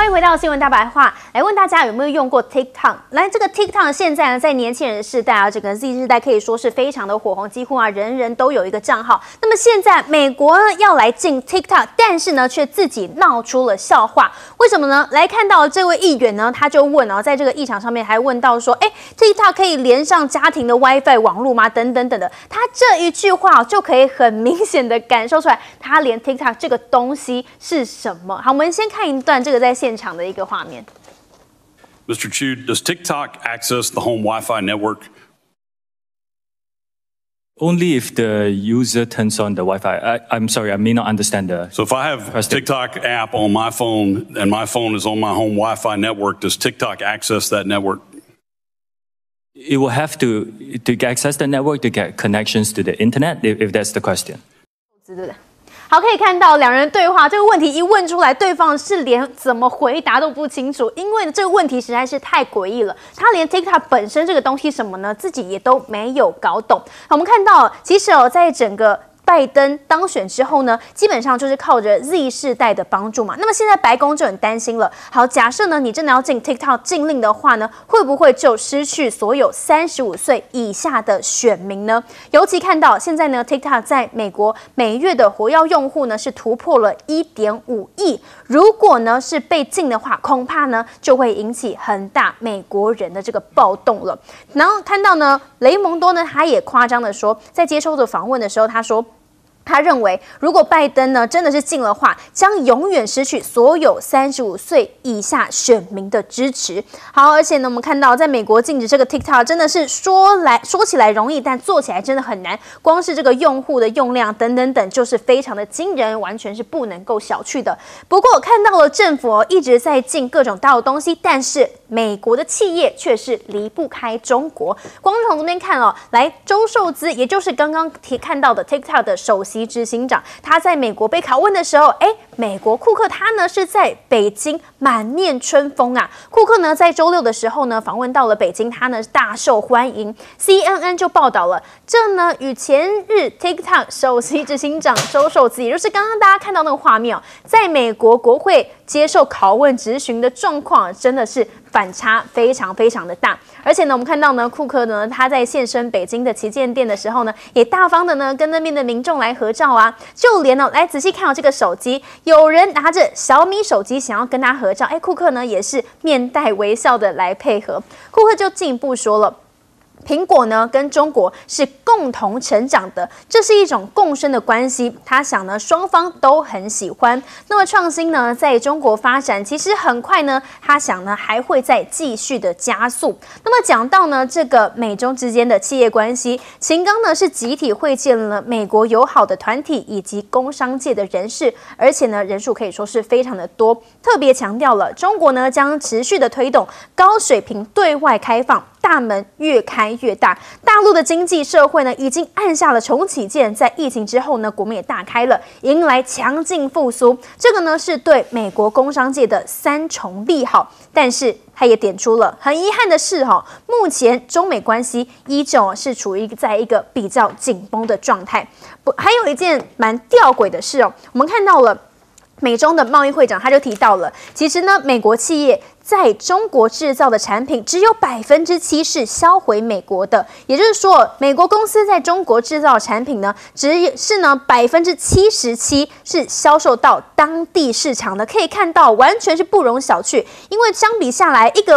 迎回到新闻大白话，来问大家有没有用过 TikTok？ 来，这个 TikTok 现在呢，在年轻人的世代啊，这个 Z 世代可以说是非常的火红，几乎啊人人都有一个账号。那么现在美国呢要来进 TikTok， 但是呢却自己闹出了笑话，为什么呢？来看到这位议员呢，他就问哦，在这个议场上面还问到说，TikTok 可以连上家庭的 WiFi 网络吗？等等等的，他这一句话就可以很明显的感受出来，他连 TikTok 这个东西是什么。好，我们先看一段这个在现场的一个画面。 Mr. Chu, does TikTok access the home Wi-Fi network? Only if the user turns on the Wi-Fi. I'm sorry, I may not understand the. So if I have a TikTok app on my phone and my phone is on my home Wi-Fi network, does TikTok access that network? It will have to access the network to get connections to the internet, if that's the question. 好，可以看到两人对话这个问题一问出来，对方是连怎么回答都不清楚，因为这个问题实在是太诡异了。他连 TikTok 本身这个东西什么呢，自己也都没有搞懂。我们看到，其实在整个拜登当选之后呢，基本上就是靠着 Z 世代的帮助嘛。那么现在白宫就很担心了。好，假设呢你真的要进 TikTok 禁令的话呢，会不会就失去所有35岁以下的选民呢？尤其看到现在呢 ，TikTok 在美国每月的活跃用户呢是突破了1.5亿。如果呢是被禁的话，恐怕呢就会引起很大美国人的这个暴动了。然后看到呢，雷蒙多呢他也夸张的说，在接受的访问的时候，他说，他认为，如果拜登呢真的是禁的话，将永远失去所有35岁以下选民的支持。好，而且呢，我们看到在美国禁止这个 TikTok 真的是说起来容易，但做起来真的很难。光是这个用户的用量等等等，就是非常的惊人，完全是不能够小觑的。不过看到了政府一直在禁各种大陆东西，但是美国的企业却是离不开中国。光从这边看来周受资，也就是刚刚看到的 TikTok 的首席执行长，他在美国被拷问的时候，美国库克他呢是在北京满面春风啊。库克呢在周六的时候呢访问到了北京，他呢大受欢迎。CNN 就报道了，这呢与前日 TikTok 首席执行长周受资，也就是刚刚大家看到那个画面在美国国会接受拷问质询的状况，真的是反差非常非常的大。而且呢，我们看到呢，库克呢他在现身北京的旗舰店的时候呢，也大方的呢跟那边的民众来合照啊，就连来仔细看这个手机，有人拿着小米手机想要跟他合照，库克呢也是面带微笑的来配合。库克就进一步说了，苹果呢跟中国是共同成长的，这是一种共生的关系。他想呢，双方都很喜欢。那么创新呢，在中国发展，其实很快呢，他想呢还会再继续的加速。那么讲到呢，这个美中之间的企业关系，秦刚呢是集体会见了美国友好的团体以及工商界的人士，而且呢人数可以说是非常的多。特别强调了，中国呢将持续的推动高水平对外开放。大门越开越大，大陆的经济社会呢已经按下了重启键，在疫情之后呢，国门也大开了，迎来强劲复苏。这个呢是对美国工商界的3重利好，但是他也点出了很遗憾的是目前中美关系依旧是处于在一个比较紧绷的状态。还有一件蛮吊诡的事我们看到了。美中的贸易会长他就提到了，其实呢，美国企业在中国制造的产品只有7%是销回美国的，也就是说，美国公司在中国制造的产品呢，只是呢77%是销售到当地市场的。可以看到，完全是不容小觑，因为相比下来，一个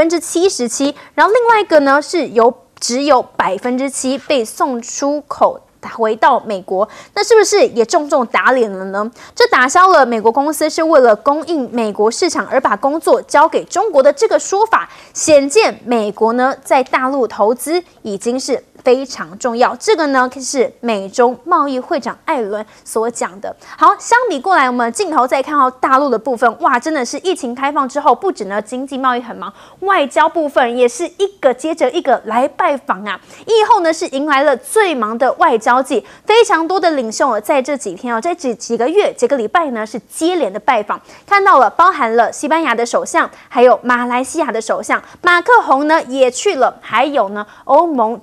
77%，然后另外一个呢是只有7%被送出口。回到美国，那是不是也重重打脸了呢？这打消了美国公司是为了供应美国市场而把工作交给中国的这个说法，显见美国呢在大陆投资已经是非常重要。这个呢是美中贸易会长艾伦所讲的。好，相比过来，我们镜头再看到大陆的部分，哇，真的是疫情开放之后，不止呢经济贸易很忙，外交部分也是一个接着一个来拜访啊。疫后呢是迎来了最忙的外交季，非常多的领袖在这几天在几个月、几个礼拜呢是接连的拜访，看到了包含了西班牙的首相，还有马来西亚的首相马克宏呢也去了，还有呢欧盟执委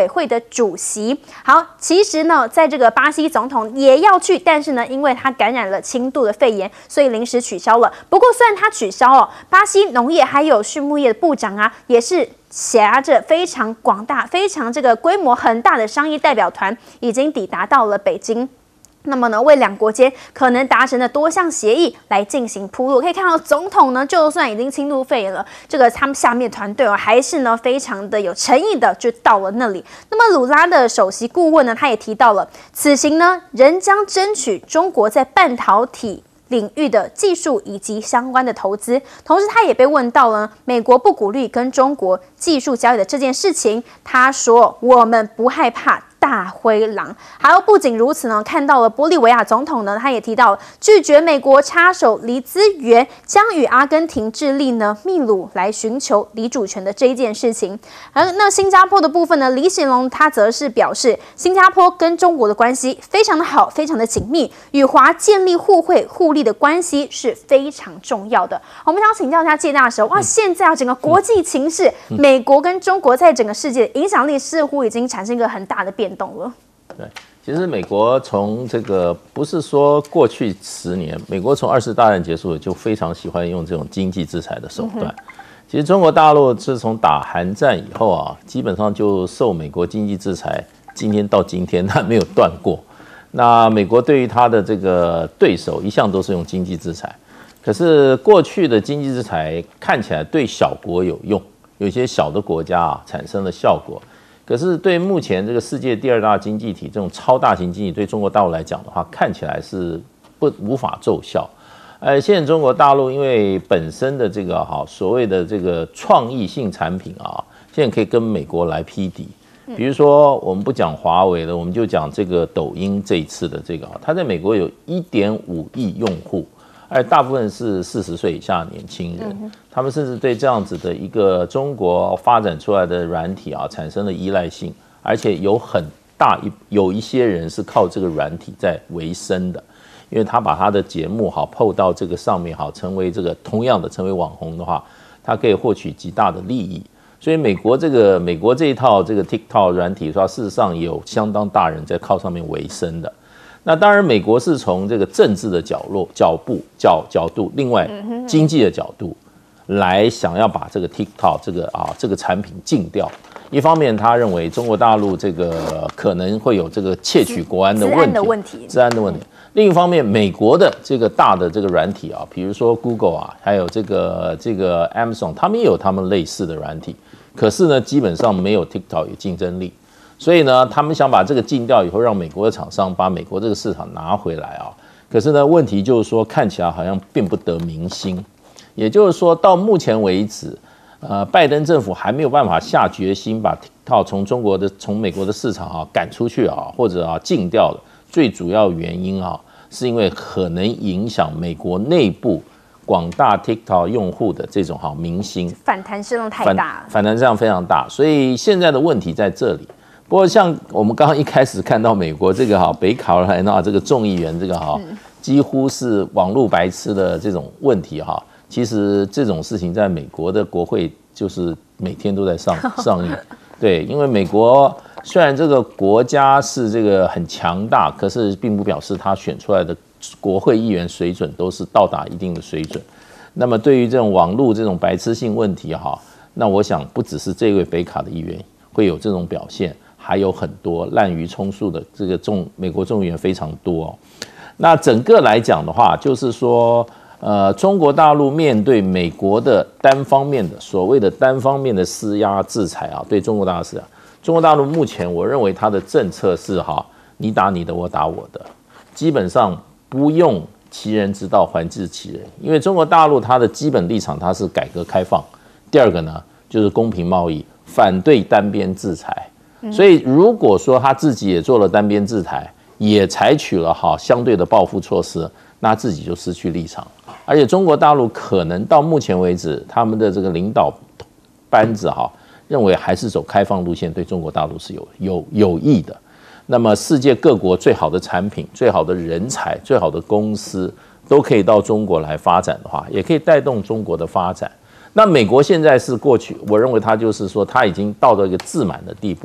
会的主席。好，其实呢，在这个巴西总统也要去，但是呢，因为他感染了轻度的肺炎，所以临时取消了。不过虽然他取消了，巴西农业还有畜牧业的部长啊，也是挟着非常广大、非常这个规模很大的商业代表团，已经抵达到了北京。那么呢，为两国间可能达成的多项协议来进行铺路。可以看到，总统呢，就算已经轻度肺炎了，这个他们下面团队还是呢非常的有诚意的，就到了那里。那么鲁拉的首席顾问呢，他也提到了，此行呢仍将争取中国在半导体领域的技术以及相关的投资。同时，他也被问到了美国不鼓励跟中国技术交易的这件事情，他说：“我们不害怕大灰狼。”还有不仅如此呢，看到了玻利维亚总统呢，他也提到拒绝美国插手离资源，将与阿根廷、智利呢、秘鲁来寻求离主权的这一件事情。而那新加坡的部分呢，李显龙他则是表示，新加坡跟中国的关系非常的好，非常的紧密，与华建立互惠互利的关系是非常重要的。我们想请教一下介大使，哇，现在整个国际情势，美国跟中国在整个世界的影响力似乎已经产生一个很大的变动了。 对，其实美国从这个不是说过去10年，美国从20次大战结束就非常喜欢用这种经济制裁的手段。其实中国大陆自从打韩战以后啊，基本上就受美国经济制裁，今天到今天它没有断过。那美国对于他的这个对手一向都是用经济制裁，可是过去的经济制裁看起来对小国有用，有些小的国家啊产生了效果。可是对目前这个世界第2大经济体这种超大型经济，对中国大陆来讲的话，看起来是无法奏效。现在中国大陆因为本身的这个所谓的这个创意性产品啊，现在可以跟美国来匹敌。比如说我们不讲华为了，我们就讲这个抖音这一次的这个，它在美国有1.5亿用户。而大部分是40岁以下的年轻人，他们甚至对这样子的一个中国发展出来的软体啊产生了依赖性，而且有一些人是靠这个软体在维生的，因为他把他的节目PO到这个上面成为这个同样的成为网红的话，他可以获取极大的利益。所以美国这一套这个 TikTok 软体说，事实上也有相当大人在靠上面维生的。那当然，美国是从这个政治的角度，另外经济的角度来想要把这个 TikTok 这个产品禁掉。一方面，他认为中国大陆这个可能会有这个窃取国安的问题，治安的问题。另一方面，美国的这个大的这个软体啊，比如说 Google 啊，还有这个 Amazon， 他们也有他们类似的软体，可是呢，基本上没有 TikTok 有竞争力。所以呢，他们想把这个禁掉以后，让美国的厂商把美国这个市场拿回来啊。可是呢，问题就是说，看起来好像并不得民心。也就是说，到目前为止，拜登政府还没有办法下决心把 TikTok 从美国的市场赶出去或者禁掉了。最主要原因是因为可能影响美国内部广大 TikTok 用户的这种民心， 反弹声浪太大， 反弹声浪非常大。所以现在的问题在这里。不过，像我们刚刚一开始看到美国这个北卡罗来纳这个众议员这个几乎是网络白痴的这种问题其实这种事情在美国的国会就是每天都在上映。对，因为美国虽然这个国家是这个很强大，可是并不表示他选出来的国会议员水准都是到达一定的水准。那么对于这种网络这种白痴性问题那我想不只是这位北卡的议员会有这种表现。还有很多滥竽充数的这个美国众议员非常多那整个来讲的话，就是说，中国大陆面对美国的所谓的单方面的施压制裁对中国大陆施压。中国大陆目前我认为它的政策是你打你的，我打我的，基本上不用其人之道还治其人，因为中国大陆它的基本立场它是改革开放，第二个呢就是公平贸易，反对单边制裁。所以，如果说他自己也做了单边制裁，也采取了相对的报复措施，那自己就失去立场。而且，中国大陆可能到目前为止，他们的这个领导班子认为还是走开放路线，对中国大陆是有益的。那么，世界各国最好的产品、最好的人才、最好的公司都可以到中国来发展的话，也可以带动中国的发展。那美国现在是过去，我认为他就是说，他已经到了一个自满的地步。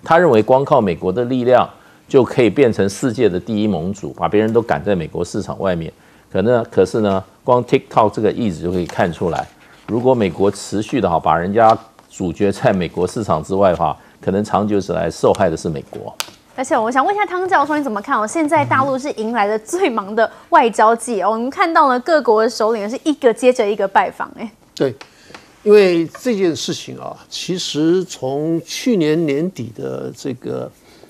他认为光靠美国的力量就可以变成世界的第一盟主，把别人都赶在美国市场外面。可是呢，光 TikTok 这个例子就可以看出来，如果美国持续的把人家主角在美国市场之外的话，可能长久以来受害的是美国。 而且我想问一下汤教授，你怎么看？现在大陆是迎来了最忙的外交季我们看到了各国的首领是一个接着一个拜访对，因为这件事情其实从去年年底的这个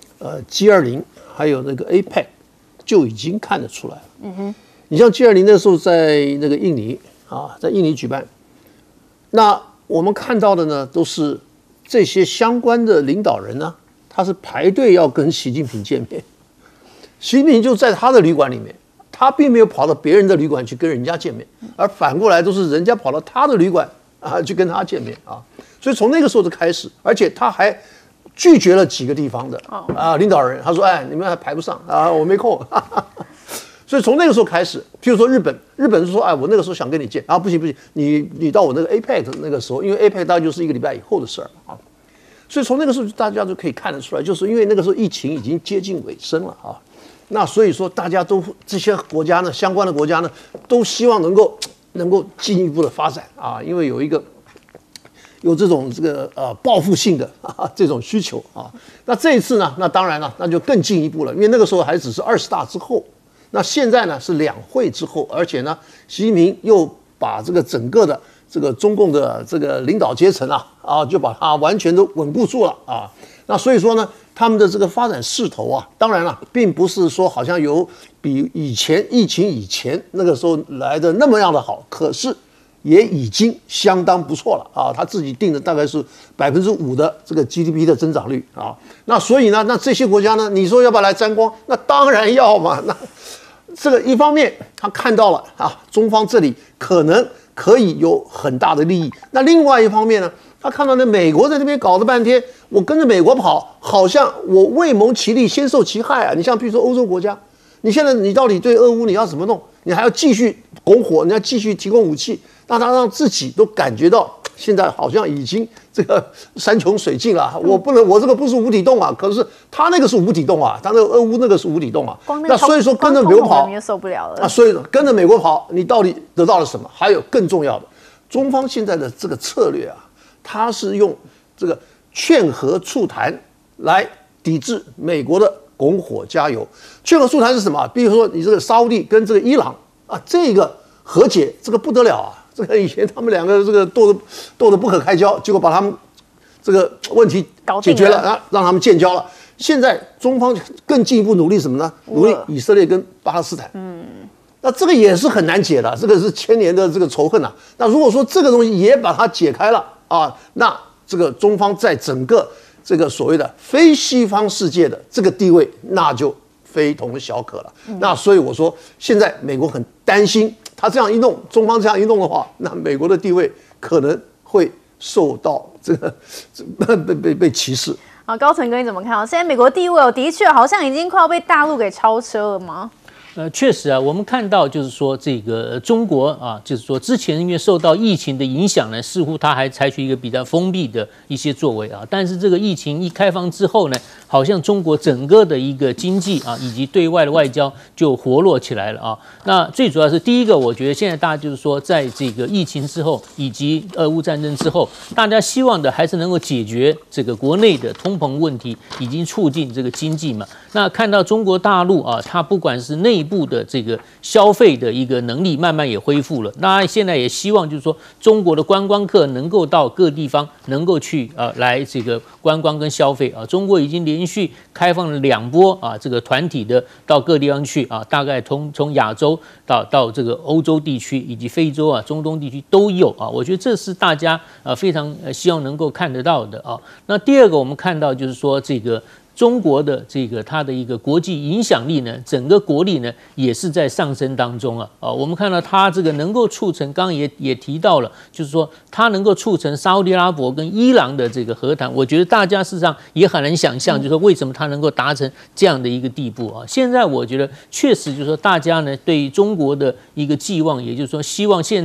G20还有那个 APEC 就已经看得出来了。你像 G20那时候在那个印尼在印尼举办，那我们看到的呢，都是这些相关的领导人呢，他是排队要跟习近平见面，习近平就在他的旅馆里面，他并没有跑到别人的旅馆去跟人家见面，而反过来都是人家跑到他的旅馆去跟他见面所以从那个时候就开始，而且他还拒绝了几个地方的领导人，他说：“你们还排不上我没空。”所以从那个时候开始，譬如说日本是说：“我那个时候想跟你见，不行，你到我那个 APEC 的那个时候，因为 APEC 大概就是1个礼拜以后的事儿所以从那个时候大家就可以看得出来，就是因为那个时候疫情已经接近尾声了那所以说大家都这些国家呢，相关的国家呢，都希望能够进一步的发展因为有这种报复性的这种需求那这一次呢，那当然了，那就更进一步了，因为那个时候还只是20大之后，那现在呢是2会之后，而且呢，习近平又把这个整个的这个中共的这个领导阶层就把它完全都稳固住了那所以说呢，他们的这个发展势头当然了，并不是说好像有比以前疫情以前那个时候来的那么样的好，可是也已经相当不错了他自己定的大概是5%的这个 GDP 的增长率那所以呢，那这些国家呢，你说要不要来沾光？那当然要嘛。那这个一方面他看到了中方这里可能可以有很大的利益，那另外一方面呢，他看到那美国在这边搞了半天，我跟着美国跑，好像我未蒙其利先受其害你像比如说欧洲国家，你现在你到底对俄乌你要怎么弄？你还要继续拱火，你要继续提供武器，让他让自己都感觉到现在好像已经这个山穷水尽了。我这个不是无底洞可是他那个是无底洞他那个俄乌那个是无底洞那所以说跟着美国跑， 你就受不了了所以跟着美国跑，你到底得到了什么？还有更重要的，中方现在的这个策略他是用这个劝和促谈来抵制美国的拱火加油。劝和促谈是什么？比如说你这个沙烏地跟这个伊朗这个和解，这个不得了这个以前他们两个这个斗得不可开交，结果把他们这个问题解决了让他们建交了。现在中方更进一步努力什么呢？努力以色列跟巴勒斯坦。那这个也是很难解的，这个是千年的这个仇恨那如果说这个东西也把它解开了那这个中方在整个这个所谓的非西方世界的这个地位，那就非同小可了。那所以我说，现在美国很担心，他这样一弄，中方这样一弄的话，那美国的地位可能会受到这个被歧视。 高层哥你怎么看现在美国地位的确好像已经快要被大陆给超车了吗？ 确实我们看到就是说这个中国就是说之前因为受到疫情的影响呢，似乎它还采取一个比较封闭的一些作为但是这个疫情一开放之后呢，好像中国整个的一个经济以及对外的外交就活络起来了那最主要是第一个，我觉得现在大家就是说，在这个疫情之后以及俄乌战争之后，大家希望的还是能够解决这个国内的通膨问题，以及促进这个经济嘛。那看到中国大陆它不管是内部的这个消费的一个能力慢慢也恢复了，那现在也希望就是说，中国的观光客能够到各地方能够去来这个观光跟消费中国已经连续开放了2波这个团体的到各地方去大概从亚洲到这个欧洲地区以及非洲中东地区都有我觉得这是大家非常希望能够看得到的那第二个我们看到就是说这个中国的这个它的一个国际影响力呢，整个国力呢也是在上升当中我们看到它这个能够促成，刚刚也提到了，就是说它能够促成沙烏地阿拉伯跟伊朗的这个和谈，我觉得大家事实上也很难想象，就是说为什么它能够达成这样的一个地步现在我觉得确实就是说大家呢对于中国的一个寄望，也就是说希望现在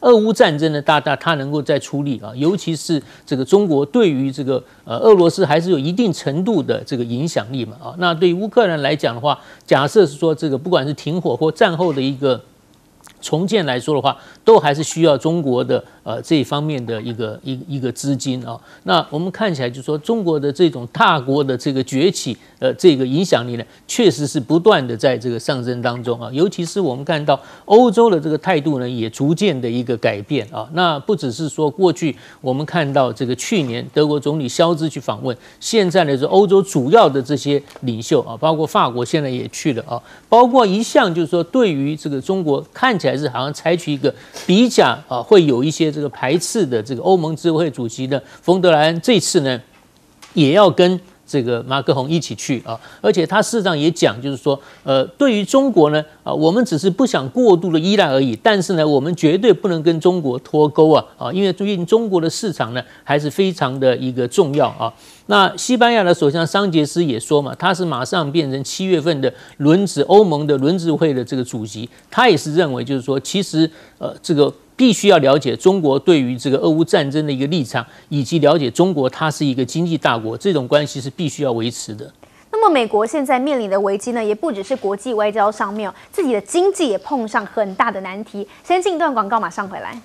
俄乌战争呢，它能够再出力啊，尤其是这个中国对于这个俄罗斯还是有一定程度的这个影响力嘛啊。那对于乌克兰来讲的话，假设是说这个不管是停火或战后的一个重建来说的话，都还是需要中国的这一方面的一个资金啊。那我们看起来就是说，中国的这种大国的这个崛起，这个影响力呢，确实是不断的在这个上升当中啊。尤其是我们看到欧洲的这个态度呢，也逐渐的一个改变啊。那不只是说过去我们看到这个去年德国总理肖兹去访问，现在呢是欧洲主要的这些领袖啊，包括法国现在也去了啊，包括一项就是说对于这个中国看起来是好像采取一个比较会有一些这个排斥的这个欧盟执委会主席的冯德莱恩，这次呢也要跟这个马克宏一起去啊，而且他事实上也讲，就是说，对于中国呢，我们只是不想过度的依赖而已，但是呢，我们绝对不能跟中国脱钩啊，因为最近中国的市场呢还是非常的一个重要啊。那西班牙的首相桑杰斯也说嘛，他是马上变成7月份的欧盟的轮值会的这个主席，他也是认为就是说，其实这个必须要了解中国对于这个俄乌战争的一个立场，以及了解中国它是一个经济大国，这种关系是必须要维持的。 那么美国现在面临的危机呢，也不只是国际外交上面，自己的经济也碰上很大的难题。先进一段广告，马上回来。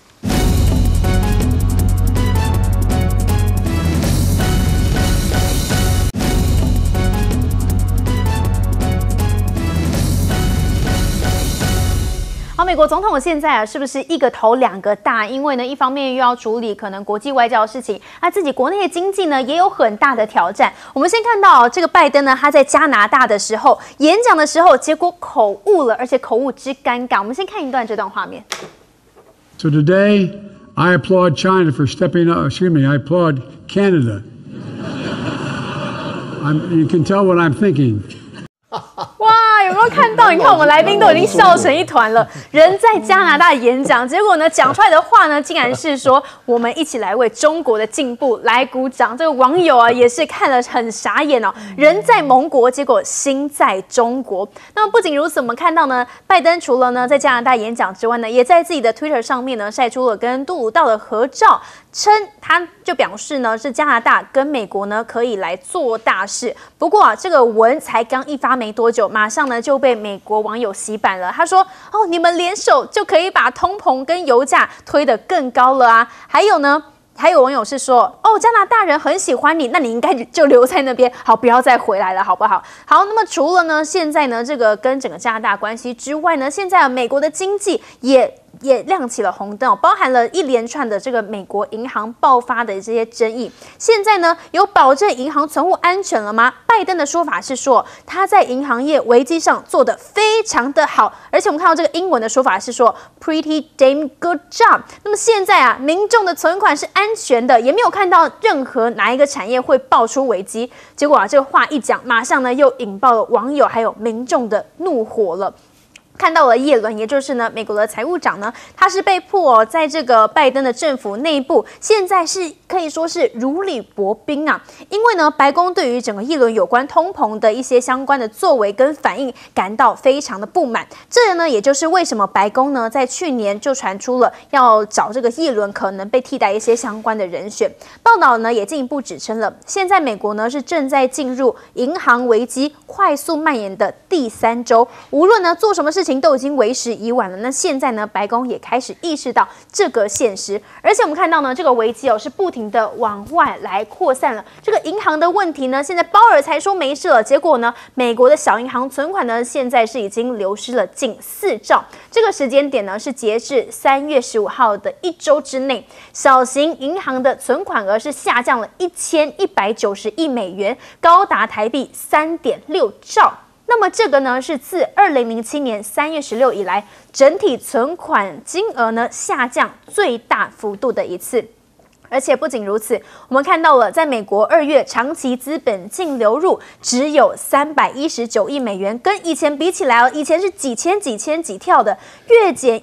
好，美国总统现在是不是一个头两个大？因为呢，一方面又要处理可能国际外交的事情，那自己国内的经济呢也有很大的挑战。我们先看到这个拜登呢，他在加拿大的时候演讲的时候，结果口误了，而且口误之尴尬。我们先看一段这段画面。 So today, I applaud China for stepping up. Excuse me, I applaud Canada. You can tell what I'm thinking. 哇，有没有看到？你看我们来宾都已经笑成一团了。人在加拿大演讲，结果呢讲出来的话呢，竟然是说我们一起来为中国的进步来鼓掌。这个网友啊也是看了很傻眼哦。人在盟国，结果心在中国。那么不仅如此，我们看到呢，拜登除了呢在加拿大演讲之外呢，也在自己的 Twitter 上面呢晒出了跟杜鲁道的合照。称他就表示呢，是加拿大跟美国呢可以来做大事。不过啊，这个文才刚一发没多久，马上呢就被美国网友洗版了。他说：“哦，你们联手就可以把通膨跟油价推得更高了啊！”还有呢。还有网友是说，哦，加拿大人很喜欢你，那你应该就留在那边，好，不要再回来了，好不好？好，那么除了呢，现在呢，这个跟整个加拿大关系之外呢，现在美国的经济也亮起了红灯哦，包含了一连串的这个美国银行爆发的这些争议。现在呢，有保证银行存户安全了吗？拜登的说法是说，他在银行业危机上做得非常的好，而且我们看到这个英文的说法是说 pretty damn good job。那么现在啊，民众的存款是安全的，也没有看到任何哪一个产业会爆出危机。结果啊，这个话一讲，马上呢又引爆了网友还有民众的怒火了。看到了耶伦，也就是呢美国的财务长呢，他是被迫在这个拜登的政府内部，现在是可以说是如履薄冰啊。因为呢，白宫对于整个耶伦有关通膨的一些相关的作为跟反应感到非常的不满。这呢，也就是为什么白宫呢在去年就传出了要找这个耶伦可能被替代一些相关的人选。报道呢也进一步指称了，现在美国呢是正在进入银行危机快速蔓延的第3周，无论呢做什么事情都已经为时已晚了。那现在呢，白宫也开始意识到这个现实，而且我们看到呢，这个危机是不停的往外来扩散了。这个银行的问题呢，现在鲍尔才说没事了，结果呢，美国的小银行存款呢，现在是已经流失了近4兆。这个时间点呢，是截至3月15号的1周之内，小型银行的存款额是下降了1190亿美元，高达台币3.6兆。那么这个呢，是自2007年3月16以来，整体存款金额呢下降最大幅度的一次。 而且不仅如此，我们看到了，在美国2月长期资本净流入只有319亿美元，跟以前比起来以前是几千几跳的，月减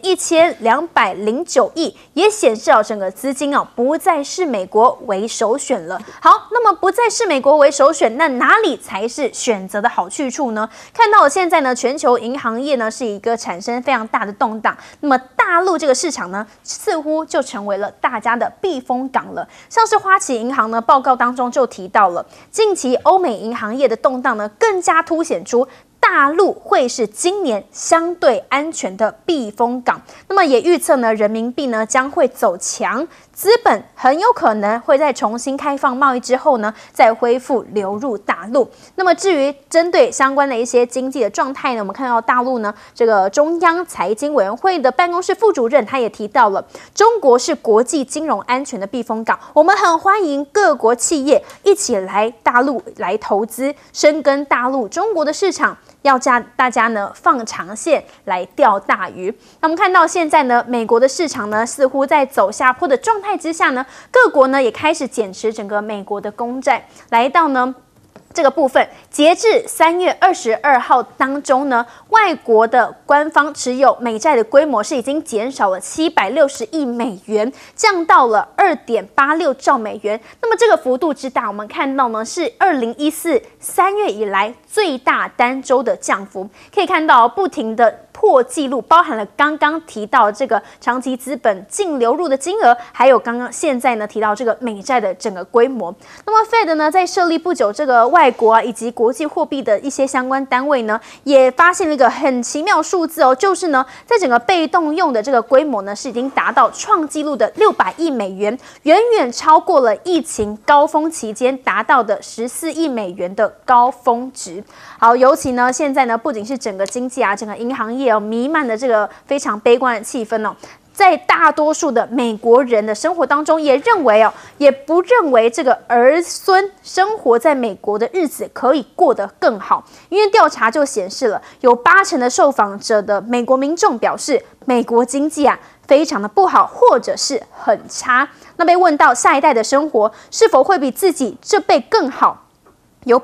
1209亿，也显示整个资金不再视美国为首选了。好，那么不再视美国为首选，那哪里才是选择的好去处呢？看到了现在呢，全球银行业呢是一个产生非常大的动荡，那么大陆这个市场呢，似乎就成为了大家的避风港了。像是花旗银行呢，报告当中就提到了，近期欧美银行业的动荡呢，更加凸显出大陆会是今年相对安全的避风港。那么也预测呢，人民币呢将会走强，资本很有可能会在重新开放贸易之后呢，再恢复流入大陆。那么至于针对相关的一些经济的状态呢，我们看到大陆呢，这个中央财经委员会的办公室副主任他也提到了，中国是国际金融安全的避风港，我们很欢迎各国企业一起来大陆来投资，深耕大陆中国的市场。要叫大家呢放长线来钓大鱼。那我们看到现在呢，美国的市场呢似乎在走下坡的状态之下呢，各国呢也开始减持整个美国的公债，来到呢这个部分，截至3月22号当中呢，外国的官方持有美债的规模是已经减少了760亿美元，降到了2.86兆美元。那么这个幅度之大，我们看到呢是2014 3月以来最大单周的降幅。可以看到不停的破纪录，包含了刚刚提到这个长期资本净流入的金额，还有刚刚现在呢提到这个美债的整个规模。那么 Fed 呢在设立不久，这个外国以及国际货币的一些相关单位呢，也发现了一个很奇妙数字就是呢，在整个被动用的这个规模呢，是已经达到创纪录的600亿美元，远远超过了疫情高峰期间达到的14亿美元的高峰值。好，尤其呢，现在呢，不仅是整个经济整个银行业弥漫的这个非常悲观的气氛在大多数的美国人的生活当中，也不认为这个儿孙生活在美国的日子可以过得更好，因为调查就显示了，有80%的受访者的美国民众表示，美国经济非常的不好，或者是很差。那被问到下一代的生活是否会比自己这辈更好，有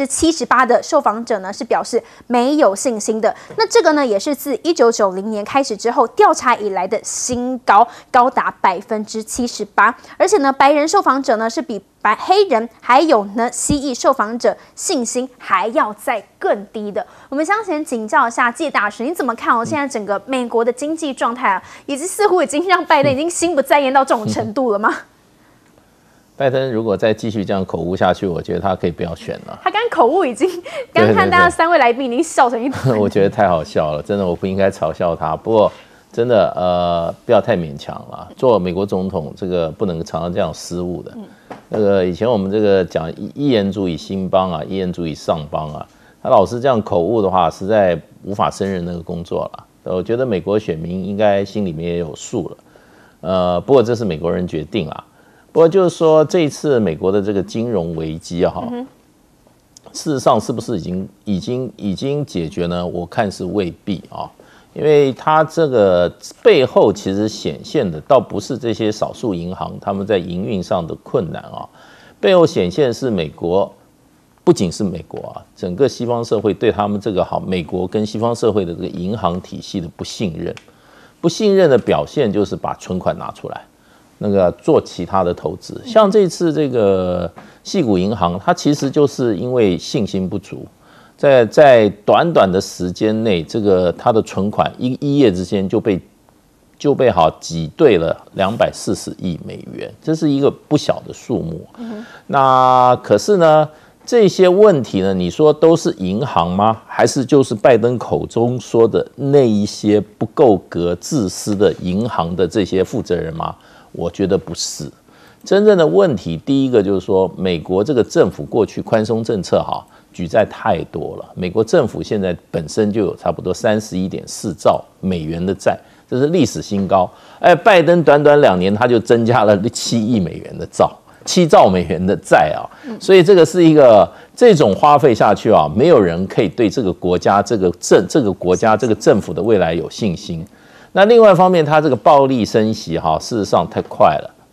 78%的受访者呢是表示没有信心的。那这个呢也是自1990年开始之后调查以来的新高，高达78%。而且呢，白人受访者呢是比黑人还有呢蜥蜴受访者信心还要再更低的。我们先请教一下介大使，你怎么看现在整个美国的经济状态以及似乎已经让拜登已经心不在焉到这种程度了吗？ 拜登如果再继续这样口误下去，我觉得他可以不要选了。 他刚口误已经，刚看大家3位来宾已经笑成一团。 我觉得太好笑了，真的，我不应该嘲笑他。不过真的，不要太勉强了。做美国总统，这个不能常常这样失误的。那个以前我们这个讲一言足以兴邦一言足以上邦他老是这样口误的话，实在无法胜任那个工作了。我觉得美国选民应该心里面也有数了。不过这是美国人决定啦。不过就是说，这一次美国的这个金融危机事实上是不是已经解决呢？我看是未必因为它这个背后其实显现的倒不是这些少数银行他们在营运上的困难背后显现是美国，不仅是美国整个西方社会对他们这个美国跟西方社会的这个银行体系的不信任。不信任的表现就是把存款拿出来。那个做其他的投资，像这次这个矽谷银行，它其实就是因为信心不足，在短短的时间内，这个它的存款一夜之间就被挤兑了240亿美元，这是一个不小的数目。那可是呢，这些问题呢，你说都是银行吗？还是就是拜登口中说的那一些不够格、自私的银行的这些负责人吗？我觉得不是，真正的问题，第一个就是说，美国这个政府过去宽松政策举债太多了。美国政府现在本身就有差不多31.4兆美元的债，这是历史新高。拜登短短2年他就增加了7亿美元的债，7兆美元的债所以这个是一个这种花费下去没有人可以对这个国家、这个国家、这个政府的未来有信心。那另外一方面，它这个暴力升息事实上太快了，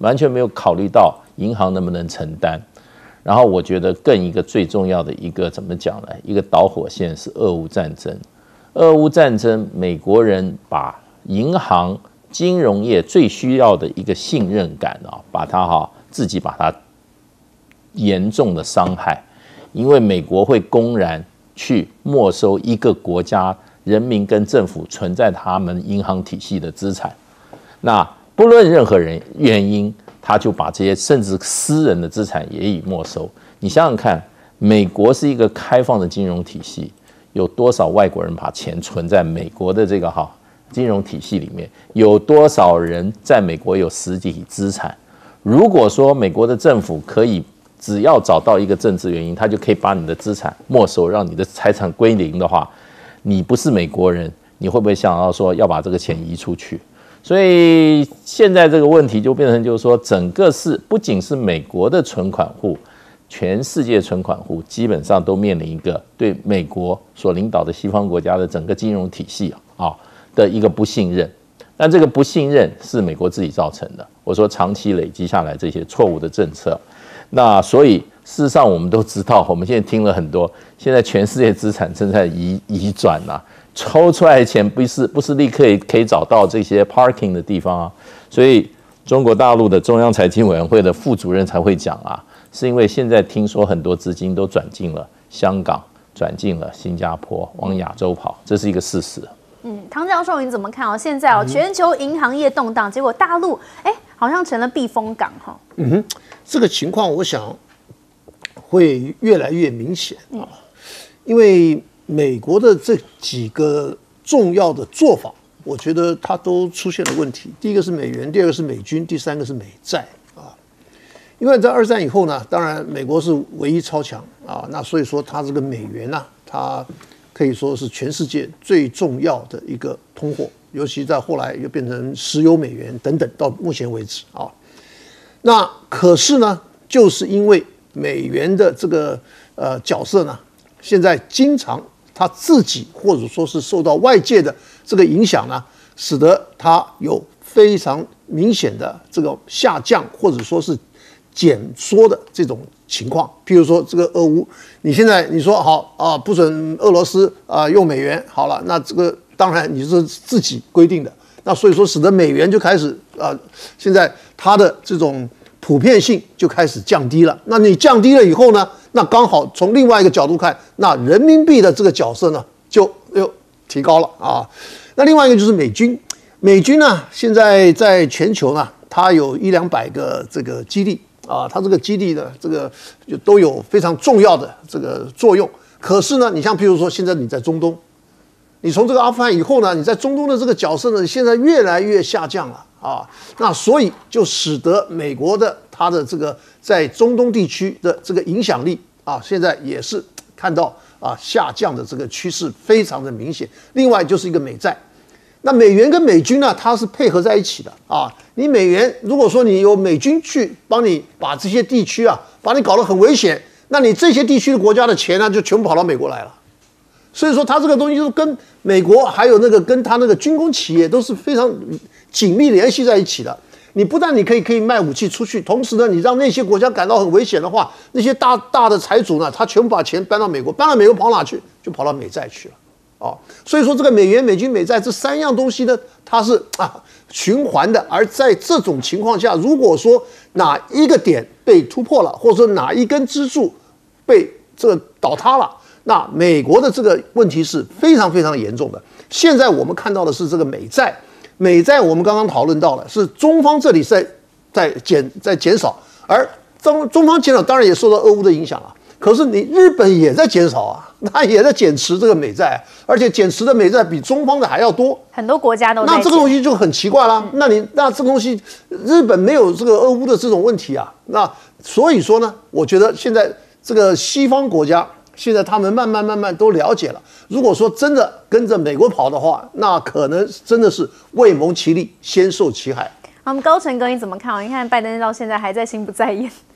完全没有考虑到银行能不能承担。然后我觉得更一个最重要的一个怎么讲呢？一个导火线是俄乌战争。俄乌战争，美国人把银行、金融业最需要的一个信任感把它自己把它严重的伤害，因为美国会公然去没收一个国家人民跟政府存在他们银行体系的资产，那不论任何人原因，他就把这些甚至私人的资产也已没收。你想想看，美国是一个开放的金融体系，有多少外国人把钱存在美国的这个金融体系里面？有多少人在美国有实体资产？如果说美国的政府可以只要找到一个政治原因，他就可以把你的资产没收，让你的财产归零的话，你不是美国人，你会不会想到说要把这个钱移出去？所以现在这个问题就变成就是说，整个是不仅是美国的存款户，全世界存款户基本上都面临一个对美国所领导的西方国家的整个金融体系的一个不信任。那这个不信任是美国自己造成的。我说长期累积下来这些错误的政策，那所以事实上我们都知道，我们现在听了很多，现在全世界资产正在移转抽出来的钱不是立刻可以找到这些 parking 的地方所以中国大陆的中央财经委员会的副主任才会讲是因为现在听说很多资金都转进了香港，转进了新加坡，往亚洲跑，这是一个事实。 汤教授你怎么看现在全球银行业动荡，结果大陆好像成了避风港这个情况我想会越来越明显因为美国的这几个重要的做法，我觉得它都出现了问题。第一个是美元，第二个是美军，第三个是美债因为在二战以后呢，当然美国是唯一超强那所以说它这个美元它可以说是全世界最重要的一个通货，尤其在后来又变成石油美元等等，到目前为止那可是呢，就是因为美元的这个角色呢，现在经常它自己或者说是受到外界的这个影响呢，使得它有非常明显的这个下降或者说是减缩的这种情况。譬如说这个俄乌，你现在你说好不准俄罗斯用美元，好了，那这个当然你是自己规定的，那所以说使得美元就开始现在它的这种普遍性就开始降低了。那你降低了以后呢，那刚好从另外一个角度看，那人民币的这个角色呢就又提高了那另外一个就是美军，美军呢现在在全球呢，它有100-200个这个基地它这个基地的这个就都有非常重要的这个作用。可是呢，你像譬如说现在你在中东，你从这个阿富汗以后呢，你在中东的这个角色呢，现在越来越下降了那所以就使得美国的它的这个在中东地区的这个影响力现在也是看到下降的这个趋势非常的明显。另外就是一个美债，那美元跟美军呢，它是配合在一起的你美元如果说你有美军去帮你把这些地区把你搞得很危险，那你这些地区的国家的钱呢，就全部跑到美国来了。所以说它这个东西就是跟美国还有跟它那个军工企业都是非常紧密联系在一起的。你不但你可以卖武器出去，同时呢，你让那些国家感到很危险的话，那些大的财主呢，他全部把钱搬到美国，搬到美国跑哪去？就跑到美债去了所以说这个美元、美军、美债这3样东西呢，它是循环的。而在这种情况下，如果说哪一个点被突破了，或者说哪一根支柱被这个倒塌了，那美国的这个问题是非常非常严重的。现在我们看到的是这个美债，我们刚刚讨论到了，是中方这里在减少，而中方减少当然也受到俄乌的影响了。可是你日本也在减少它也在减持这个美债，而且减持的美债比中方的还要多， 很多国家都在减。 那这个东西就很奇怪啦。那这个东西，日本没有这个俄乌的这种问题那所以说呢，我觉得现在这个西方国家，现在他们慢慢都了解了。如果说真的跟着美国跑的话，那可能真的是未蒙其利，先受其害。 我们高成哥你怎么看你看拜登到现在还在心不在焉。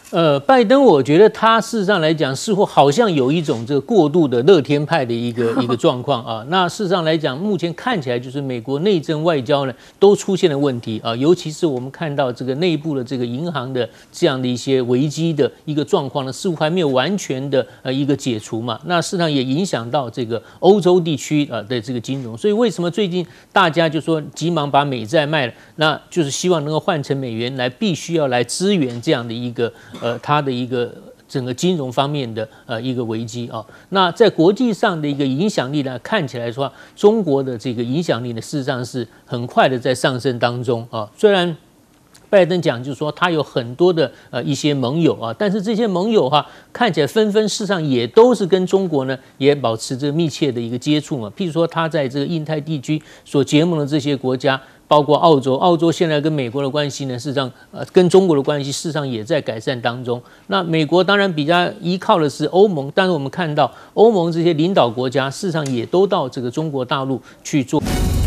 拜登，我觉得他事实上来讲，似乎好像有一种这个过度的乐天派的一个状况啊。那事实上来讲，目前看起来就是美国内政外交呢都出现了问题啊，尤其是我们看到这个内部的这个银行的这样的一些危机的一个状况呢，似乎还没有完全的一个解除嘛。那事实上也影响到这个欧洲地区的这个金融，所以为什么最近大家就说急忙把美债卖了，那就是希望能够换成美元来，必须要来支援这样的一个它的一个整个金融方面的一个危机啊。那在国际上的一个影响力呢，看起来说中国的这个影响力呢，事实上是很快的在上升当中啊。虽然拜登讲就是说他有很多的一些盟友啊，但是这些盟友看起来纷纷事实上也都是跟中国呢也保持着密切的一个接触嘛。譬如说他在这个印太地区所结盟的这些国家，包括澳洲，澳洲现在跟美国的关系呢，事实上跟中国的关系事实上也在改善当中。那美国当然比较依靠的是欧盟，但是我们看到欧盟这些领导国家事实上也都到这个中国大陆去做。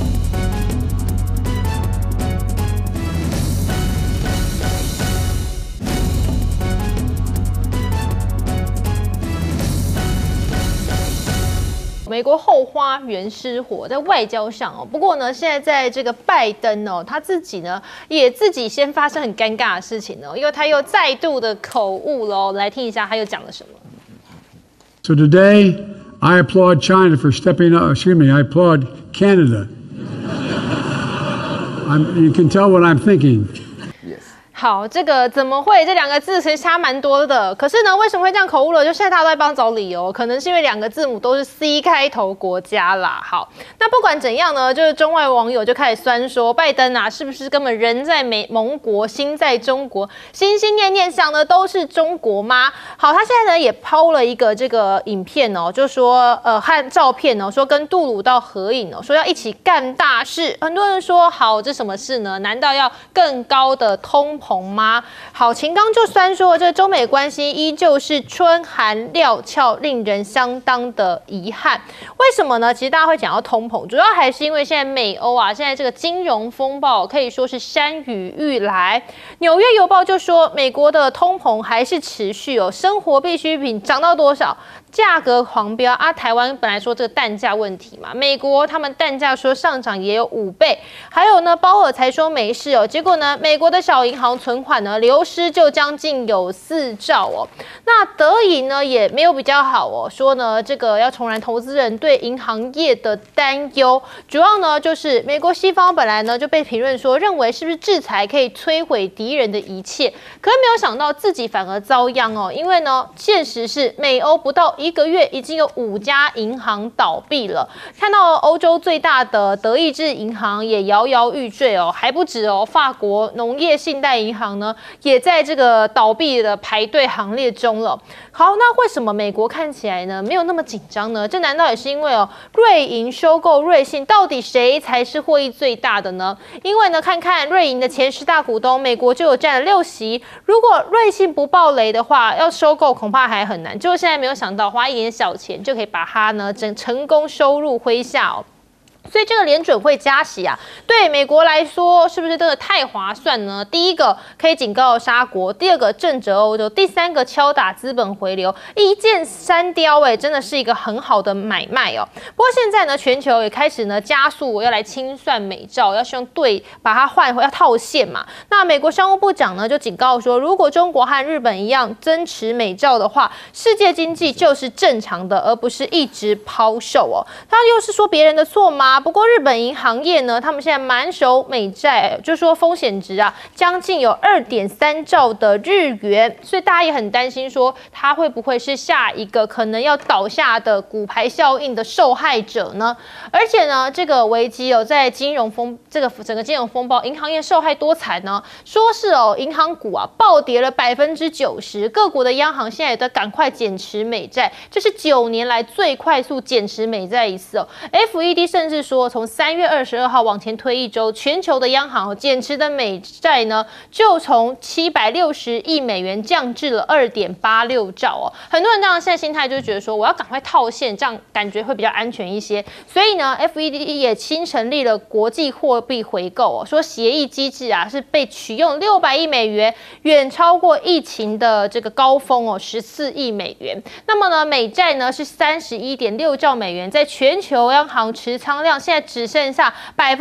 美国后花园失火，在外交上哦。不过呢，现在在这个拜登哦，他自己呢也自己先发生很尴尬的事情哦，因为他又再度的口误喽。来听一下他又讲了什么。 So today, I applaud China for stepping up. Excuse me, I applaud Canada. You can tell what I'm thinking. 好，这个怎么会？这两个字其实差蛮多的。可是呢，为什么会这样口误了？就现在大家都在帮找理由，可能是因为两个字母都是 C 开头国家啦。好，那不管怎样呢，就是中外网友就开始酸说，拜登啊，是不是根本人在盟国，心在中国，心心念念想的都是中国吗？好，他现在呢也抛了一个这个影片哦，就说和照片哦，说跟杜鲁道合影哦，说要一起干大事。很多人说，好，这什么事呢？难道要更高的通膨吗？好，秦刚就酸说，这中美关系依旧是春寒料峭，令人相当的遗憾。为什么呢？其实大家会讲到通膨，主要还是因为现在美欧啊，现在这个金融风暴可以说是山雨欲来。纽约邮报就说，美国的通膨还是持续哦，生活必需品涨到多少？价格狂飙啊！台湾本来说这个蛋价问题嘛，美国他们蛋价说上涨也有5倍，还有呢，鲍尔才说没事哦，结果呢，美国的小银行存款呢流失就将近有4兆哦。那德银呢也没有比较好哦，说呢这个要重燃投资人对银行业的担忧，主要呢就是美国西方本来呢就被评论说认为是不是制裁可以摧毁敌人的一切，可是没有想到自己反而遭殃哦，因为呢现实是美欧不到1个月已经有5家银行倒闭了，看到欧洲最大的德意志银行也摇摇欲坠哦，还不止哦，法国农业信贷银行呢也在这个倒闭的排队行列中了。好，那为什么美国看起来呢没有那么紧张呢？这难道也是因为哦瑞银收购瑞信，到底谁才是获益最大的呢？因为呢看看瑞银的前10大股东，美国就有占了6席，如果瑞信不爆雷的话，要收购恐怕还很难。就现在没有想到花一点小钱就可以把它呢成功收入麾下哦。所以这个联准会加息啊，对美国来说是不是真的太划算呢？第一个可以警告杀国，第二个震慑欧洲，第三个敲打资本回流，一箭三雕，真的是一个很好的买卖哦。不过现在呢，全球也开始呢加速要来清算美债，要希望把它换回，要套现嘛。那美国商务部长呢就警告说，如果中国和日本一样增持美债的话，世界经济就是正常的，而不是一直抛售哦。他又是说别人的错吗？不过日本银行业呢，他们现在满手美债，就说风险值啊，将近有2.3兆的日元，所以大家也很担心说，它会不会是下一个可能要倒下的骨牌效应的受害者呢？而且呢，这个危机在这个整个金融风暴，银行业受害多惨呢？说是银行股啊暴跌了90%，各国的央行现在也都赶快减持美债，这是9年来最快速减持美债一次哦。FED 甚至说，从3月22号往前推一周，全球的央行减持的美债呢，就从760亿美元降至了2.86兆哦。很多人当然现在心态就觉得说，我要赶快套现，这样感觉会比较安全一些。所以呢 ，FED 也新成立了国际货币回购哦，说协议机制啊是被取用600亿美元，远超过疫情的这个高峰哦，14亿美元。那么呢，美债呢是31.6兆美元，在全球央行持仓量现在只剩下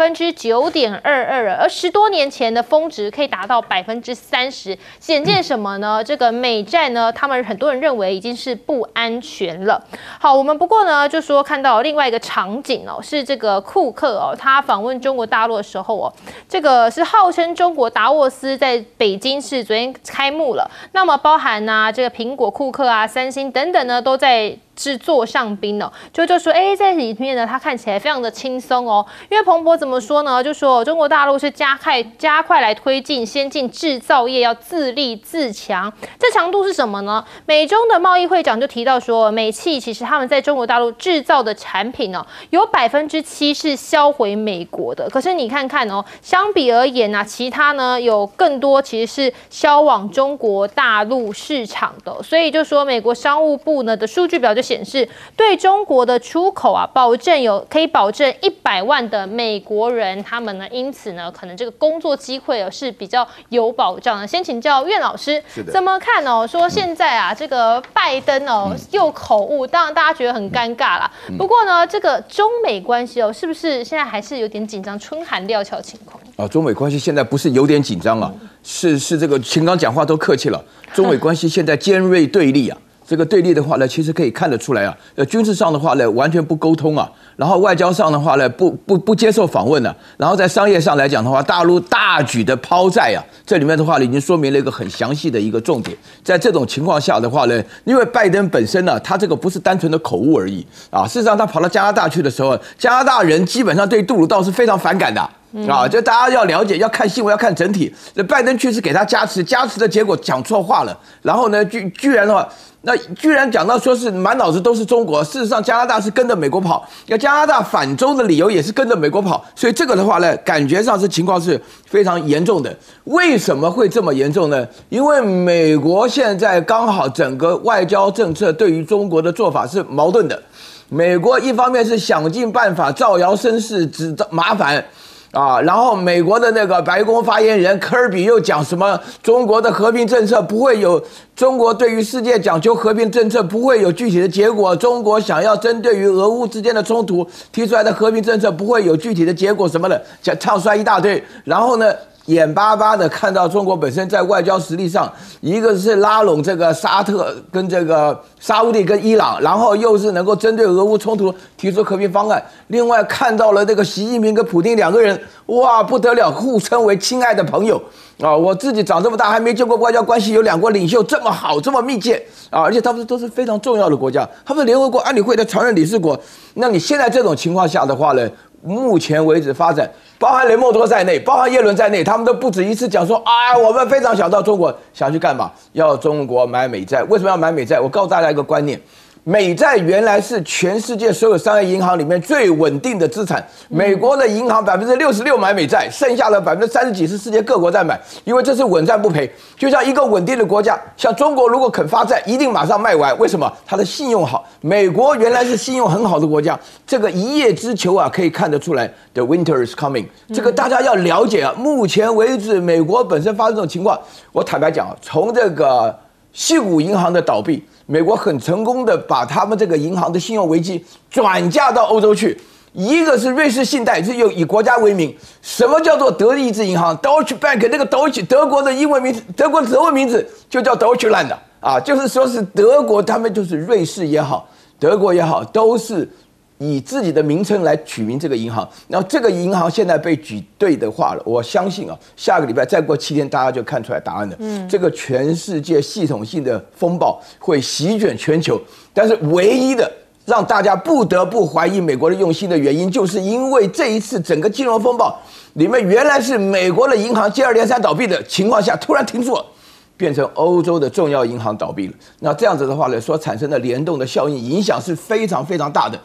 9.22%，而10多年前的峰值可以达到30%，显见什么呢？这个美债呢，他们很多人认为已经是不安全了。好，我们不过呢就说看到另外一个场景哦，是这个库克哦，他访问中国大陆的时候哦，这个是号称中国达沃斯在北京市昨天开幕了，那么包含啊这个苹果、库克啊、三星等等呢，都在制作上宾哦，就说在里面呢，他看起来非常的轻松哦，因为彭博怎么说呢？就说中国大陆是加快来推进先进制造业要自立自强，这强度是什么呢？美中的贸易会长就提到说，美企其实他们在中国大陆制造的产品哦，有7%是销回美国的，可是你看看哦，相比而言啊，其他呢有更多其实是销往中国大陆市场的，所以就说美国商务部呢的数据表就显示，对中国的出口啊，可以保证100万的美国人，他们呢，因此呢，可能这个工作机会是比较有保障的。先请教苑老师怎么看哦？说现在啊，这个拜登哦又口误，当然大家觉得很尴尬啦。不过呢，这个中美关系哦，是不是现在还是有点紧张，春寒料峭情况？ 啊，中美关系现在不是有点紧张啊，是这个秦刚讲话都客气了，中美关系现在尖锐对立啊。这个对立的话呢，其实可以看得出来啊，军事上的话呢，完全不沟通啊，然后外交上的话呢，不接受访问啊，然后在商业上来讲的话，大陆大举的抛债啊，这里面的话呢，已经说明了一个很详细的一个重点。在这种情况下的话呢，因为拜登本身呢，他这个不是单纯的口误而已啊，事实上他跑到加拿大去的时候，加拿大人基本上对杜鲁道是非常反感的。啊，就大家要了解，要看新闻，要看整体。那拜登去是给他加持的结果讲错话了，然后呢，居然的话，那居然讲到说是满脑子都是中国，事实上加拿大是跟着美国跑，要加拿大反中的理由也是跟着美国跑，所以这个的话呢，感觉上是情况是非常严重的。为什么会这么严重呢？因为美国现在刚好整个外交政策对于中国的做法是矛盾的。美国一方面是想尽办法造谣生事，制造麻烦。啊，然后美国的那个白宫发言人科尔比又讲什么中国的和平政策不会有，中国对于世界讲究和平政策不会有具体的结果，中国想要针对于俄乌之间的冲突提出来的和平政策不会有具体的结果什么的，唱衰一大堆，然后呢，眼巴巴的看到中国本身在外交实力上，一个是拉拢这个沙特跟这个沙烏地跟伊朗，然后又是能够针对俄乌冲突提出和平方案。另外看到了这个习近平跟普丁两个人，哇不得了，互称为亲爱的朋友啊！我自己长这么大还没见过外交关系有两国领袖这么好这么密切啊！而且他们都是非常重要的国家，他们是联合国安理会的常任理事国。那你现在这种情况下的话呢？目前为止发展，包含雷蒙多在内，包含耶伦在内，他们都不止一次讲说，啊，我们非常想到中国，想去干嘛？要中国买美债。为什么要买美债？我告诉大家一个观念。美债原来是全世界所有商业银行里面最稳定的资产。美国的银行66%买美债，剩下的30%几是世界各国在买，因为这是稳赚不赔。就像一个稳定的国家，像中国如果肯发债，一定马上卖完。为什么？它的信用好。美国原来是信用很好的国家，这个一叶知秋啊，可以看得出来。The winter is coming， 这个大家要了解啊。目前为止，美国本身发生这种情况，我坦白讲啊，从这个矽谷银行的倒闭。美国很成功的把他们这个银行的信用危机转嫁到欧洲去，一个是瑞士信贷，是以国家为名。什么叫做德意志银行 Deutsche Bank？ 那个德国的英文名字，德国文名字就叫 Deutschland 啊，就是说是德国，他们就是瑞士也好，德国也好，都是以自己的名称来取名这个银行。然后这个银行现在被举对的话了，我相信啊，下个礼拜再过7天，大家就看出来答案了。这个全世界系统性的风暴会席卷全球，但是唯一的让大家不得不怀疑美国的用心的原因，就是因为这一次整个金融风暴里面，原来是美国的银行接二连三倒闭的情况下，突然停住了。变成欧洲的重要银行倒闭了，那这样子的话呢，所产生的联动的效应影响是非常非常大的。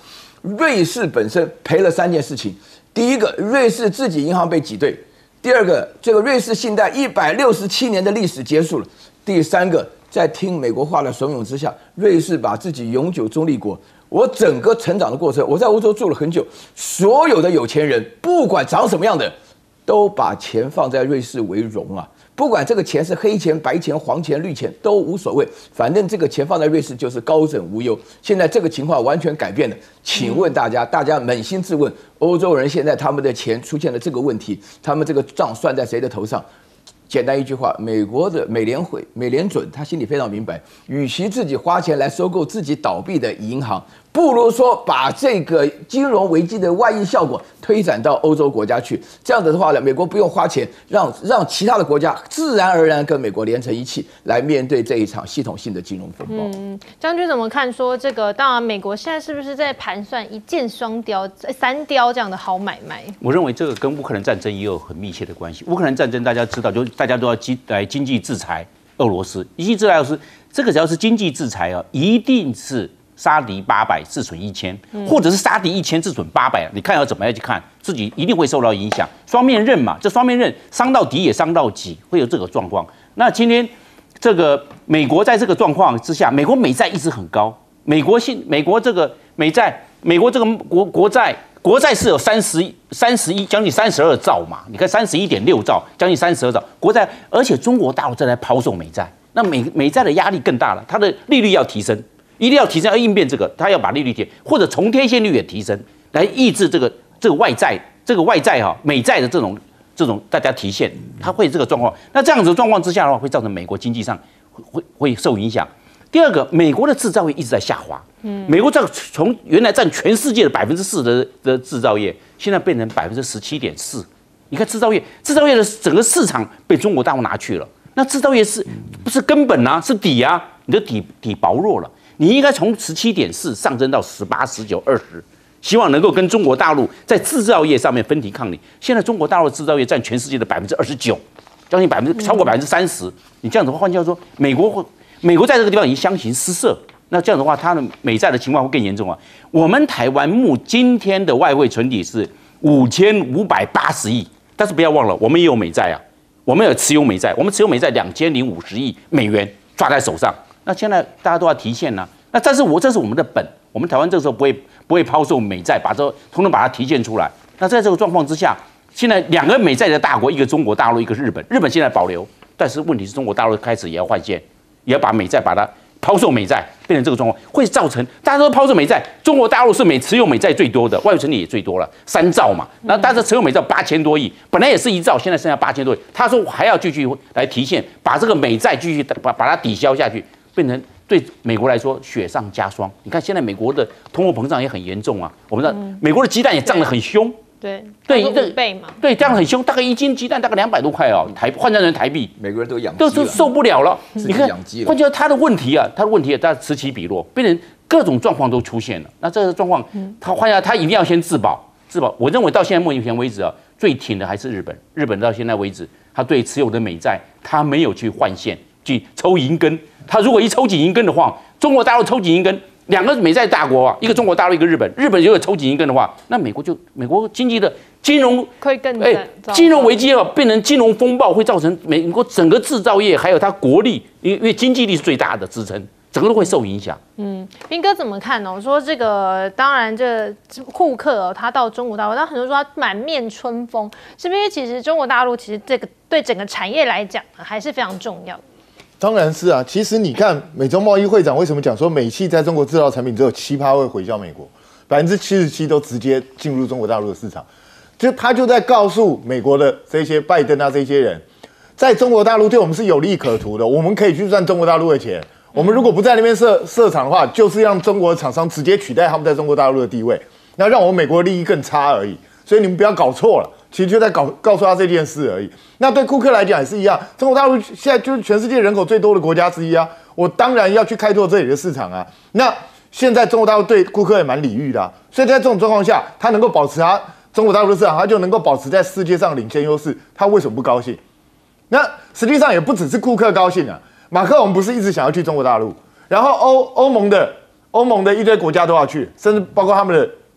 瑞士本身赔了3件事情：第一个，瑞士自己银行被挤兑；第二个，这个瑞士信贷167年的历史结束了；第三个，在听美国话的怂恿之下，瑞士把自己永久中立国。我整个成长的过程，我在欧洲住了很久，所有的有钱人，不管长什么样的，都把钱放在瑞士为荣啊。不管这个钱是黑钱、白钱、黄钱、绿钱都无所谓，反正这个钱放在瑞士就是高枕无忧。现在这个情况完全改变了，请问大家扪心自问，欧洲人现在他们的钱出现了这个问题，他们这个账算在谁的头上？简单一句话，美国的美联准他心里非常明白，与其自己花钱来收购自己倒闭的银行，不如说把这个金融危机的外溢效果推展到欧洲国家去。这样子的话呢，美国不用花钱，让其他的国家自然而然跟美国连成一气，来面对这一场系统性的金融风暴。 将军怎么看？说这个，当然美国现在是不是在盘算一箭双雕、3雕这样的好买卖？ 我认为这个跟乌克兰战争也有很密切的关系。乌克兰战争大家知道，就大家都要来经济制裁俄罗斯，经济制裁俄罗斯，这个只要是经济制裁啊，一定是杀敌800，自损1000，或者是杀敌1000，自损800。你看要怎么样去看，自己一定会受到影响。双面刃嘛，这双面刃伤到敌也伤到己，会有这个状况。那今天这个美国在这个状况之下，美国美债一直很高，美国这个美债，美国这个国债是有31将近32兆嘛，你看31.6兆，将近32兆国债，而且中国大陆正在抛售美债，那美债的压力更大了，它的利率要提升，一定要提升，要应变这个，它要把利率提，或者重贴现率也提升，来抑制这个外债哈美债的这种大家提现，它会这个状况。那这样子的状况之下的话，会造成美国经济上会受影响。第二个，美国的制造业一直在下滑。美国从原来占全世界的4%的制造业，现在变成17.4%。你看制造业的整个市场被中国大陆拿去了。那制造业不是根本啊，是底啊，你的底薄弱了。你应该从17.4上升到18、19、20，希望能够跟中国大陆在制造业上面分庭抗礼。现在中国大陆的制造业占全世界的29%，将近超过30%。你这样子的话，换句话说，美国在这个地方已经相形失色，那这样的话，它的美债的情况会更严重啊。我们台湾今天的外汇存底是5580亿，但是不要忘了，我们也有美债啊，我们有持有美债，我们持有美债2050亿美元抓在手上。那现在大家都要提现啊，那这是我们的本，我们台湾这个时候不会抛售美债，统统把它提现出来。那在这个状况之下，现在2个美债的大国，一个中国大陆，一个日本，日本现在保留，但是问题是中国大陆开始也要换现。也要把美债把它抛售美债，变成这个状况，会造成大家都抛售美债。中国大陆是持有美债最多的，外汇存底也最多了，3兆嘛。那但是持有美债8000多亿，本来也是1兆，现在剩下8000多亿。他说我还要继续来提现，把这个美债继续把它抵消下去，变成对美国来说雪上加霜。你看现在美国的通货膨胀也很严重啊，我们知道美国的鸡蛋也涨得很凶。对 ，5倍嘛。对， 这样很凶，大概1斤鸡蛋大概200多块哦，换算成台币， 美国人都养鸡了， 都受不了了。你看，换句话，他的问题啊，大家此起彼落，变成各种状况都出现了。那这个状况，他一定要先自保。我认为到现在目前为止啊，最挺的还是日本。日本到现在为止，他对持有的美债，他没有去换现，去抽银根。他如果一抽紧银根的话，中国大陆抽紧银根。2个美债大国啊，一个中国大陆，一个日本。日本如果抽紧一根的话，那美国经济的金融会更金融危机啊，变成金融风暴，会造成美国整个制造业还有它国力，因为经济力是最大的支撑，整个都会受影响。 斌哥怎么看呢？我说这个，当然这库克他到中国大陆，但很多人说他满面春风，是不是因为其实中国大陆其实这个对整个产业来讲还是非常重要的？ 当然是啊，其实你看美中贸易会长为什么讲说美企在中国制造产品只有7%会回销美国，77%都直接进入中国大陆的市场，他就在告诉美国的这些拜登啊这些人，在中国大陆对我们是有利可图的，我们可以去赚中国大陆的钱。我们如果不在那边设厂的话，就是让中国厂商直接取代他们在中国大陆的地位，那让我们美国的利益更差而已。所以你们不要搞错了。其实就在告诉他这件事而已。那对库克来讲也是一样，中国大陆现在就是全世界人口最多的国家之一啊，我当然要去开拓这里的市场啊。那现在中国大陆对库克也蛮礼遇的啊，所以在这种状况下，他能够保持他中国大陆的市场，他就能够保持在世界上领先优势，他为什么不高兴？那实际上也不只是库克高兴啊，马克龙不是一直想要去中国大陆，然后欧盟的一堆国家都要去，甚至包括他们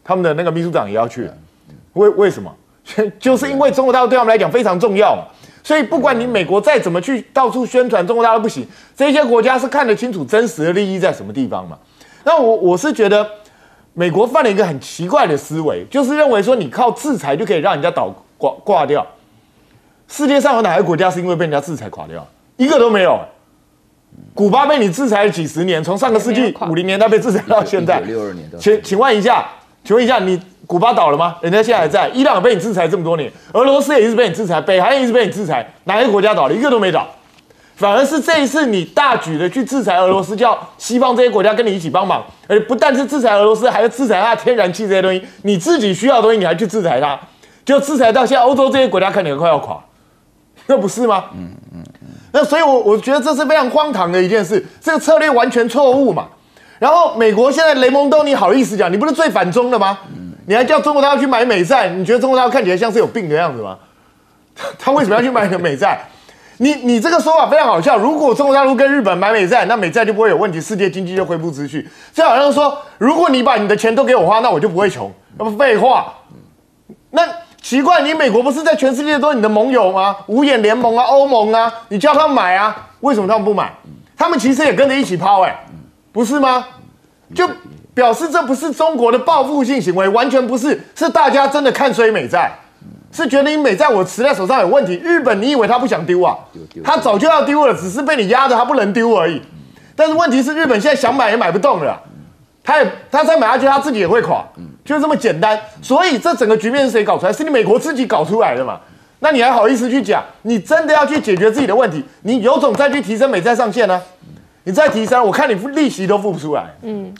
他们的那个秘书长也要去，为什么？就是因为中国大陆对他们来讲非常重要嘛。所以不管你美国再怎么去到处宣传中国大陆不行，这些国家是看得清楚真实的利益在什么地方嘛。那我是觉得美国犯了一个很奇怪的思维，就是认为说你靠制裁就可以让人家挂掉。世界上有哪个国家是因为被人家制裁垮掉？一个都没有。古巴被你制裁了几十年，从上个世纪50年代被制裁到现在。 1962年的。 请问一下，你古巴倒了吗？人家现在还在。伊朗被你制裁这么多年，俄罗斯也一直被你制裁，北韩也一直被你制裁，哪个国家倒了？一个都没倒。反而是这一次你大举的去制裁俄罗斯，叫西方这些国家跟你一起帮忙，而不但是制裁俄罗斯，还要制裁它的天然气这些东西。你自己需要的东西，你还去制裁它，就制裁到现在欧洲这些国家看起来快要垮，那不是吗？那所以我觉得这是非常荒唐的一件事，这个策略完全错误嘛。然后美国现在雷蒙多，你好意思讲，你不是最反中的吗？你还叫中国大陆去买美债，你觉得中国大陆看起来像是有病的样子吗？他为什么要去买美债？你这个说法非常好笑。如果中国大陆跟日本买美债，那美债就不会有问题，世界经济就恢复秩序。这好像说，如果你把你的钱都给我花，那我就不会穷，那不废话。那奇怪，你美国不是在全世界都是你的盟友吗？五眼联盟啊，欧盟啊，你叫他们买啊，为什么他们不买？他们其实也跟着一起抛，不是吗？就表示这不是中国的报复性行为，完全不是，是大家真的看衰美债，是觉得你美债我持在手上有问题。日本你以为他不想丢啊？他早就要丢了，只是被你压着他不能丢而已。但是问题是日本现在想买也买不动了，他再买下去他自己也会垮，就这么简单。所以这整个局面是谁搞出来？是你美国自己搞出来的嘛？那你还好意思去讲？你真的要去解决自己的问题，你有种再去提升美债上限呢？你再提升，我看你利息都付不出来。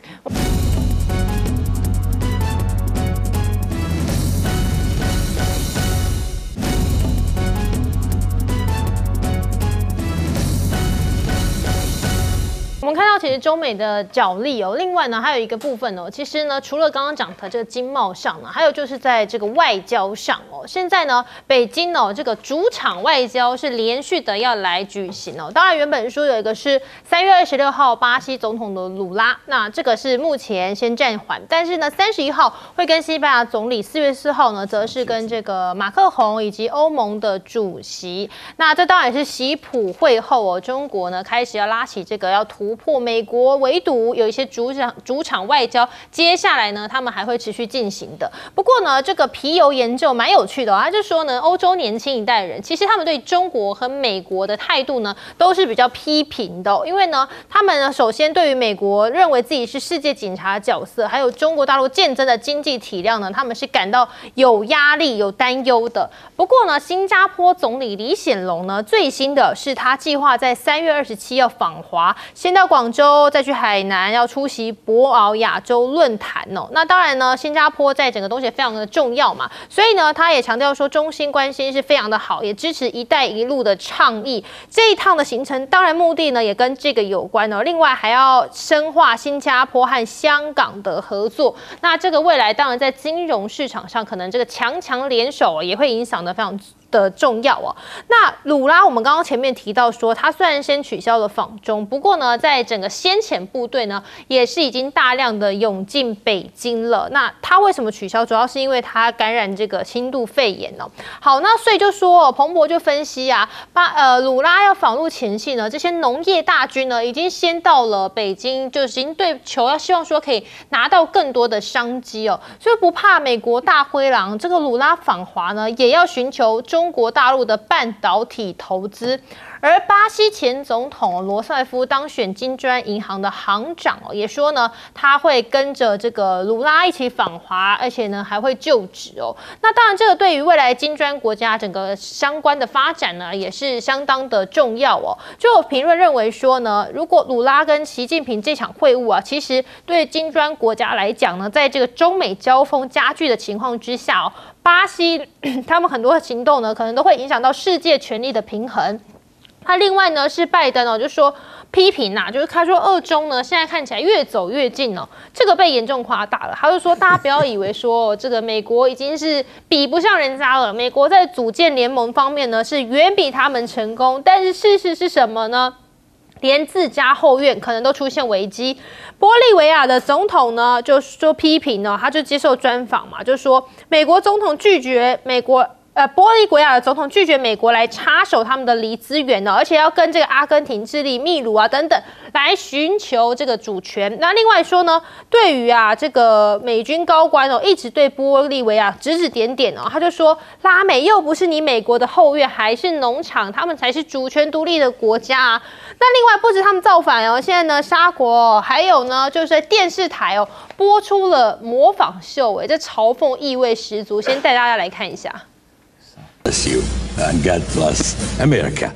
我们看到其实中美的角力哦，另外呢还有一个部分哦，其实呢除了刚刚讲的这个经贸上呢，还有就是在这个外交上哦。现在呢北京哦这个主场外交是连续的要来举行哦。当然原本说有一个是3月26号巴西总统的鲁拉，那这个是目前先暂缓，但是呢31号会跟西班牙总理，4月4号呢则是跟这个马克宏以及欧盟的主席。那这当然也是习普会后哦，中国呢开始要拉起这个要突破美国围堵，有一些主场外交，接下来呢他们还会持续进行的。不过呢这个皮尤研究蛮有趣的哦，他就说呢欧洲年轻一代人其实他们对中国和美国的态度呢都是比较批评的哦，因为呢他们呢首先对于美国认为自己是世界警察的角色，还有中国大陆渐增的经济体量呢，他们是感到有压力有担忧的。不过呢新加坡总理李显龙呢最新的是他计划在3月27要访华，先到广州，再去海南，要出席博鳌亚洲论坛哦。那当然呢，新加坡在整个东西非常的重要嘛，所以呢，他也强调说中新关系是非常的好，也支持“一带一路”的倡议。这一趟的行程，当然目的呢也跟这个有关哦。另外还要深化新加坡和香港的合作。那这个未来当然在金融市场上，可能这个强联手也会影响的非常的重要哦。那鲁拉，我们刚刚前面提到说，他虽然先取消了访中，不过呢，在整个先遣部队呢，也是已经大量的涌进北京了。那他为什么取消？主要是因为他感染这个轻度肺炎哦。好，那所以就说，彭博就分析啊，鲁拉要访陆前夕呢，这些农业大军呢，已经先到了北京，就已经对求要希望说可以拿到更多的商机哦。所以不怕美国大灰狼，这个鲁拉访华呢，也要寻求中国大陆的半导体投资。而巴西前总统罗塞夫当选金砖银行的行长也说呢，他会跟着这个鲁拉一起访华，而且呢还会就职哦。那当然，这个对于未来金砖国家整个相关的发展呢，也是相当的重要哦。就有评论认为说呢，如果鲁拉跟习近平这场会晤啊，其实对金砖国家来讲呢，在这个中美交锋加剧的情况之下哦，巴西他们很多的行动呢，可能都会影响到世界权力的平衡。他另外呢是拜登就说批评就是他说俄中呢现在看起来越走越近这个被严重夸大了。他就说大家不要以为说这个美国已经是比不上人家了，美国在组建联盟方面呢是远比他们成功，但是事实是什么呢？ 连自家后院可能都出现危机。玻利维亚的总统呢，就说批评呢，他就接受专访嘛，就说美国总统拒绝玻利维亚的总统拒绝美国来插手他们的锂资源呢，而且要跟这个阿根廷、智利、秘鲁啊等等来寻求这个主权。那另外说呢，对于这个美军高官一直对玻利维亚指指点点他就说拉美又不是你美国的后院，还是农场，他们才是主权独立的国家啊。那另外不止他们造反现在呢，沙国还有呢，就是在电视台播出了模仿秀，这嘲讽意味十足。先带大家来看一下。 Bless you and God bless America.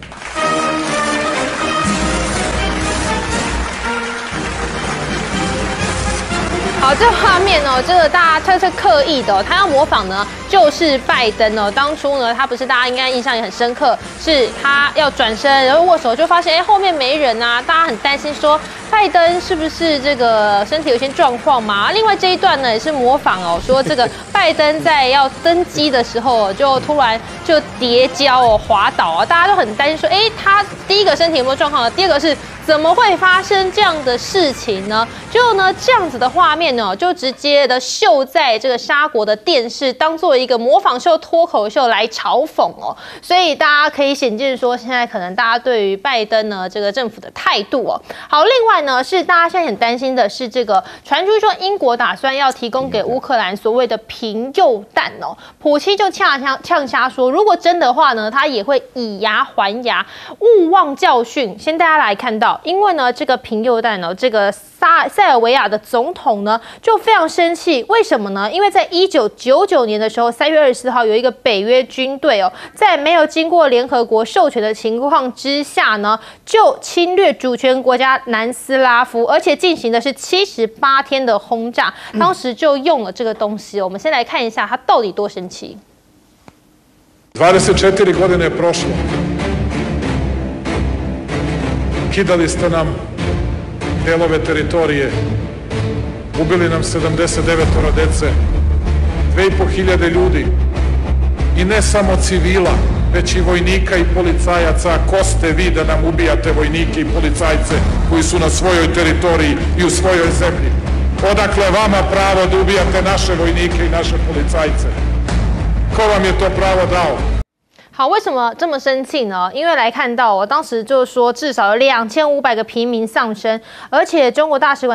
好，这画面这个大家是刻意的他要模仿呢，就是拜登当初呢，他不是大家应该印象也很深刻，是他要转身然后握手，就发现后面没人啊，大家很担心说拜登是不是这个身体有些状况嘛？另外这一段呢也是模仿说这个拜登在要登机的时候就突然就跌跤滑倒大家都很担心说，他第一个身体有没有状况？第二个是怎么会发生这样的事情呢？就呢这样子的画面呢，就直接的秀在这个沙国的电视，当做一个模仿秀、脱口秀来嘲讽所以大家可以显见说，现在可能大家对于拜登呢这个政府的态度好，另外呢是大家现在很担心的是这个传出说英国打算要提供给乌克兰所谓的贫铀弹普希就呛瞎说，如果真的话呢，他也会以牙还牙，勿忘教训。先大家来看到，因为呢这个贫铀弹这个塞尔维亚的总统呢就非常生气，为什么呢？因为在1999年的时候，3月24号有一个北约军队在没有经过联合国授权的情况之下呢，就侵略主权国家南斯拉夫，而且进行的是78天的轰炸，当时就用了这个东西我们先来看一下他到底多生气。 24 godine je prošlo. Kidali ste nam delove teritorije, ubili nam 79 dece, 2500 ljudi i ne samo civila, već i vojnika i policajaca. Ko ste vi da nam ubijate vojnike i policajce koji su na svojoj teritoriji i u svojoj zemlji? Odakle vama pravo da ubijate naše vojnike i naše policajce? Ko vam je to pravo dao? 好，为什么这么生气呢？因为来看到我当时就说至少有2500个平民丧生，而且中国大使馆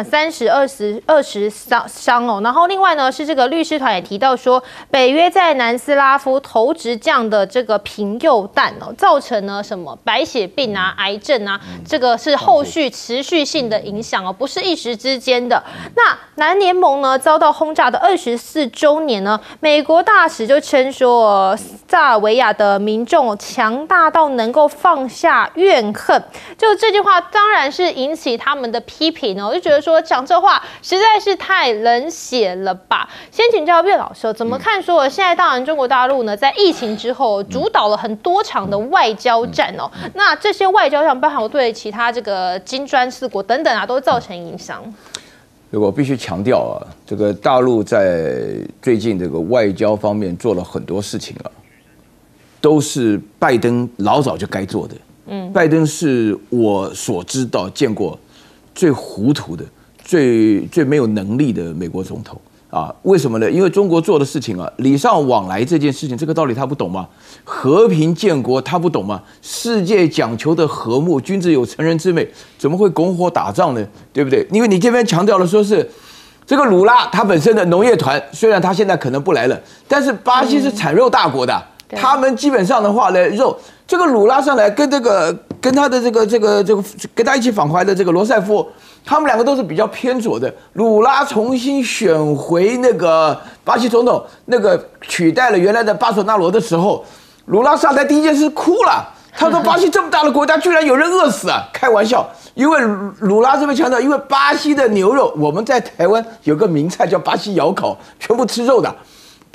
20伤然后另外呢是这个律师团也提到说，北约在南斯拉夫投掷这样的这个贫铀弹造成呢什么白血病啊、癌症啊，这个是后续持续性的影响不是一时之间的。那南联盟呢遭到轰炸的24周年呢，美国大使就称说塞尔维亚的民众强大到能够放下怨恨，就这句话当然是引起他们的批评就觉得说讲这话实在是太冷血了吧。先请教岳老师怎么看说现在当然中国大陆呢在疫情之后主导了很多场的外交战那这些外交战包含对其他这个金砖4国等等都造成影响。 我必须强调这个大陆在最近这个外交方面做了很多事情都是拜登老早就该做的。拜登是我所知道见过最糊涂的、最没有能力的美国总统为什么呢？因为中国做的事情礼尚往来这件事情，这个道理他不懂吗？和平建国他不懂吗？世界讲求的和睦，君子有成人之美，怎么会拱火打仗呢？对不对？因为你这边强调了说是这个鲁拉他本身的农业团，虽然他现在可能不来了，但是巴西是产肉大国的。他们基本上的话呢，肉这个鲁拉上来跟他的跟他一起访华的这个罗塞夫，他们两个都是比较偏左的。鲁拉重新选回那个巴西总统，那个取代了原来的巴索纳罗的时候，鲁拉上台第一件事哭了。他说：“巴西这么大的国家，居然有人饿死啊！开玩笑，因为鲁拉这边强调，因为巴西的牛肉，我们在台湾有个名菜叫巴西窑烤，全部吃肉的。”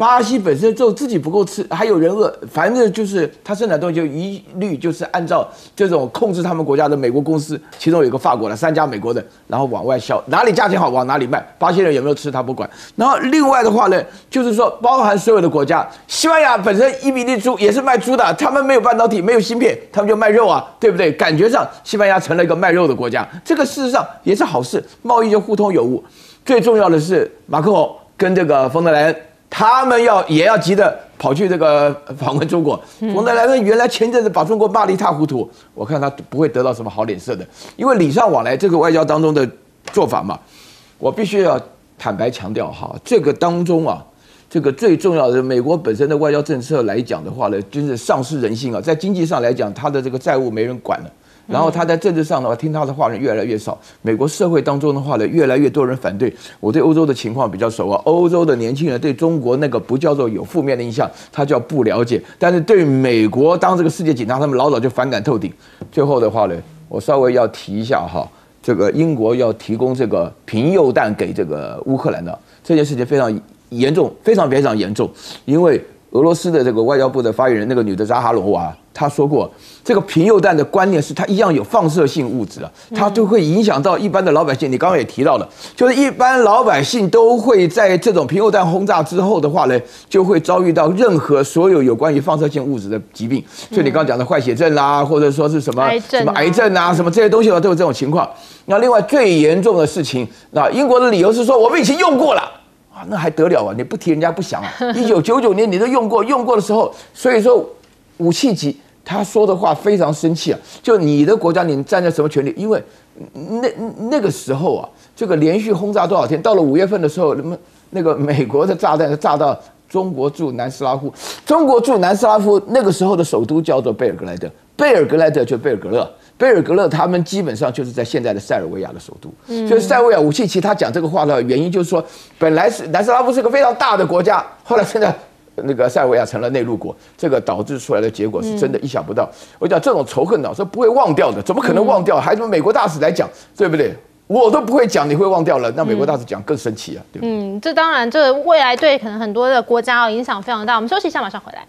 巴西本身就自己不够吃，还有人饿，反正就是他生产东西就一律就是按照这种控制他们国家的美国公司，其中有一个法国的，3家美国的，然后往外销，哪里价钱好往哪里卖，巴西人有没有吃他不管。然后另外的话呢，就是说包含所有的国家，西班牙本身1比例猪也是卖猪的，他们没有半导体，没有芯片，他们就卖肉啊，对不对？感觉上西班牙成了一个卖肉的国家，这个事实上也是好事，贸易就互通有无。最重要的是马克宏跟这个冯德莱恩。他们也要急着跑去这个访问中国。冯德莱恩原来前阵子把中国骂得一塌糊涂，我看他不会得到什么好脸色的，因为礼尚往来这个外交当中的做法嘛，我必须要坦白强调哈，这个当中啊，这个最重要的美国本身的外交政策来讲的话呢，就是丧失人性啊，在经济上来讲，他的这个债务没人管了。然后他在政治上的话，听他的话人越来越少。美国社会当中的话呢，越来越多人反对。我对欧洲的情况比较熟啊，欧洲的年轻人对中国那个不叫做有负面的印象，他叫不了解。但是对美国当这个世界警察，他们老早就反感透顶。最后的话呢，我稍微要提一下哈，这个英国要提供这个贫铀弹给这个乌克兰的这件事情非常严重，非常非常严重，因为俄罗斯的这个外交部的发言人那个女的扎哈罗娃，她说过，这个贫铀弹的观念是它一样有放射性物质啊，它就会影响到一般的老百姓。你刚刚也提到了，就是一般老百姓都会在这种贫铀弹轰炸之后的话呢，就会遭遇到任何所有有关于放射性物质的疾病。所以你刚刚讲的坏血症啦，或者说是什么癌症啊，什么这些东西都有这种情况。那另外最严重的事情，那英国的理由是说我们以前用过了。那还得了啊！你不提人家不想啊。1999年你都用过的时候，所以说武器级他说的话非常生气啊。就你的国家你站在什么权利？因为那个时候啊，这个连续轰炸多少天，到了5月份的时候，那个美国的炸弹炸到中国驻南斯拉夫，中国驻南斯拉夫那个时候的首都叫做贝尔格莱德，贝尔格莱德就贝尔格勒。贝尔格勒他们基本上就是在现在的塞尔维亚的首都，所以塞尔维亚武契奇他讲这个话的原因就是说，本来是南斯拉夫是个非常大的国家，后来现在那个塞尔维亚成了内陆国，这个导致出来的结果是真的意想不到。我讲这种仇恨呢是不会忘掉的，怎么可能忘掉？还是美国大使来讲，对不对？我都不会讲，你会忘掉了，那美国大使讲更生气啊，对不对？ 这当然，这未来对可能很多的国家影响非常大。我们休息一下，马上回来。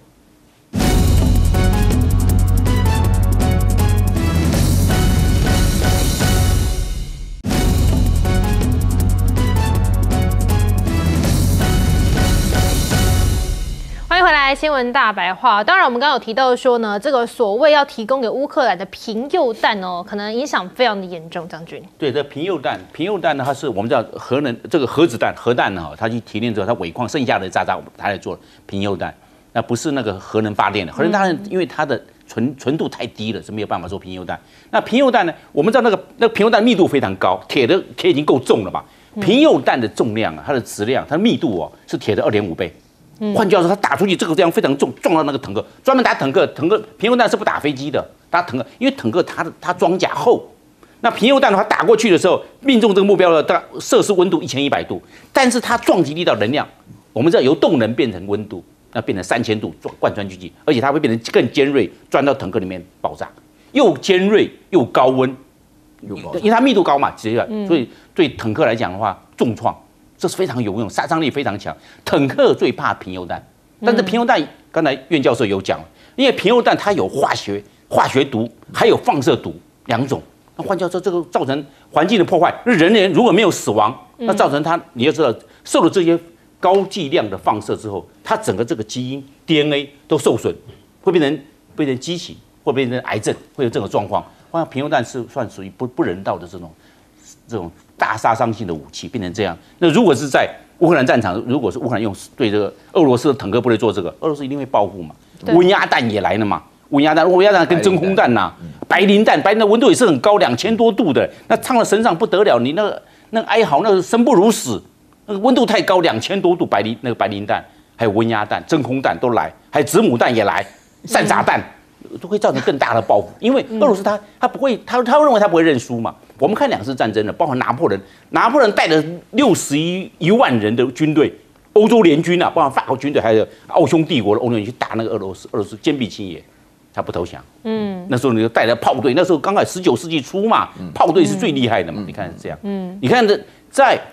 欢迎回来，新闻大白话。当然，我们刚刚有提到说呢，这个所谓要提供给乌克兰的贫铀弹哦，可能影响非常的严重。将军， 对，这贫铀弹呢，它是我们叫这个核弹呢，它去提炼之后，它尾矿剩下的渣它来做贫铀弹，那不是那个核能发电的。核能发电因为它的纯度太低了，是没有办法做贫铀弹。那贫铀弹呢，我们知道那个贫铀弹密度非常高，铁已经够重了吧？贫铀弹的重量啊，它的质量，它的密度哦，是铁的2.5倍。换句话说，它打出去这个这样非常重，撞到那个坦克，专门打坦克贫铀弹是不打飞机的，打坦克，因为坦克它装甲厚，那贫铀弹的话打过去的时候，命中这个目标的大摄氏温度1100度，但是它撞击力道能量，我们知道由动能变成温度，那变成3000度贯穿进去，而且它会变成更尖锐，钻到坦克里面爆炸，又尖锐又高温，因为它密度高嘛，所以对坦克来讲的话，重创。这是非常有用，杀伤力非常强。坦克最怕贫铀弹，但是贫铀弹刚才苑教授有讲，因为贫铀弹它有化学毒，还有放射毒2种。那换句话说，这个造成环境的破坏，人如果没有死亡，那造成它你要知道，受了这些高剂量的放射之后，它整个这个基因 DNA 都受损，会变成畸形，会变成癌症，会有这种状况。好像贫铀弹是算属于不人道的这种大杀伤性的武器，变成这样。那如果是在乌克兰战场，如果是乌克兰用对这个俄罗斯的坦克部队做这个，俄罗斯一定会报复嘛。温压弹也来了嘛，温压弹跟真空弹呐，白磷弹的温度也是很高，2000多度的，那烫到身上不得了，你那哀嚎，那生不如死，那个温度太高，2000多度白磷弹，还有温压弹、真空弹都来，还有子母弹也来，散沙弹。都会造成更大的报复，因为俄罗斯他不会，他认为他不会认输嘛。我们看2次战争了，包括拿破仑带着61万人的军队，欧洲联军啊，包括法国军队，还有奥匈帝国的欧洲联军去打那个俄罗斯坚壁清野，他不投降。那时候你就带着炮队，那时候刚好19世纪初嘛，炮队是最厉害的嘛。你看是这样。你看在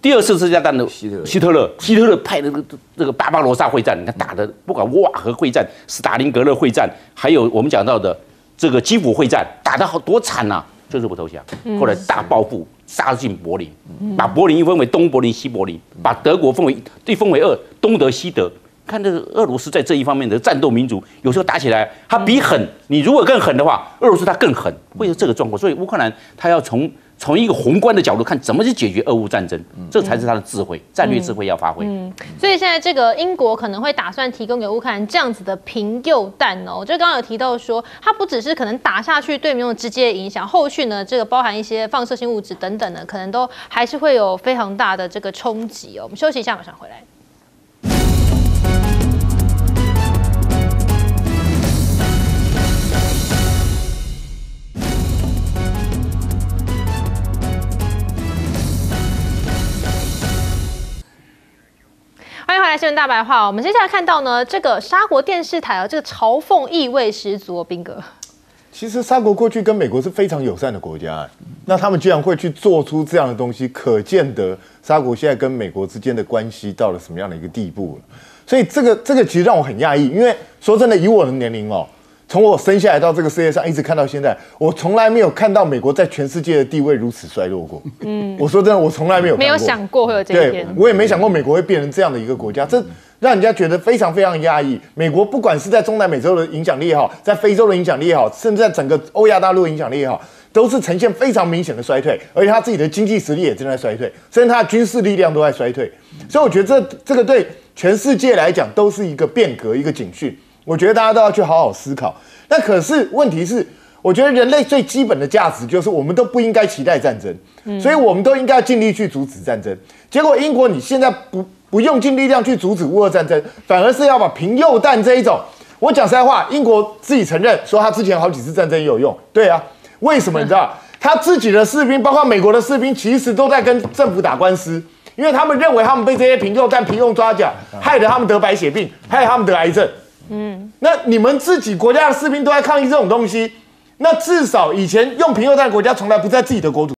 第二次世界大战的希特勒派的这个巴巴罗萨会战，你看打的不管瓦河会战、斯大林格勒会战，还有我们讲到的这个基辅会战，打得好多惨啊，就是不投降。后来大报复，杀进柏林，把柏林一分为东柏林、西柏林，把德国分为二，东德、西德。看这个俄罗斯在这一方面的战斗民族，有时候打起来，他比狠。你如果更狠的话，俄罗斯他更狠，会有这个状况。所以乌克兰他要从一个宏观的角度看，怎么去解决俄乌战争，这才是他的智慧、战略智慧要发挥。 所以现在这个英国可能会打算提供给乌克兰这样子的平诱弹哦。就刚刚有提到说，它不只是可能打下去对民众直接的影响，后续呢这个包含一些放射性物质等等的，可能都还是会有非常大的这个冲击哦。我们休息一下，马上回来。欢迎回来，新闻大白话。我们接下来看到呢，这个沙国电视台这个嘲讽意味十足哦，彬哥。 其实沙国过去跟美国是非常友善的国家，那他们居然会去做出这样的东西，可见得沙国现在跟美国之间的关系到了什么样的一个地步了。所以这个其实让我很讶异，因为说真的，以我的年龄从我生下来到这个世界上一直看到现在，我从来没有看到美国在全世界的地位如此衰落过。我说真的，我从来没有想过会有这一天。 对，我也没想过美国会变成这样的一个国家，这让人家觉得非常非常压抑。美国不管是在中南美洲的影响力也好，在非洲的影响力也好，甚至在整个欧亚大陆的影响力也好，都是呈现非常明显的衰退，而且他自己的经济实力也正在衰退，甚至他的军事力量都在衰退。所以我觉得这个对全世界来讲都是一个变革，一个警讯。我觉得大家都要去好好思考。那可是问题是，我觉得人类最基本的价值就是我们都不应该期待战争，所以我们都应该尽力去阻止战争。结果英国你现在不用尽力量去阻止乌俄战争，反而是要把平诱弹这一种，我讲实在话，英国自己承认说他之前好几次战争也有用，对啊，为什么你知道？他自己的士兵，包括美国的士兵，其实都在跟政府打官司。因为他们认为他们被这些平诱弹平用抓甲，害得他们得白血病，害得他们得癌症。那你们自己国家的士兵都在抗议这种东西，那至少以前用平诱弹的国家从来不在自己的国土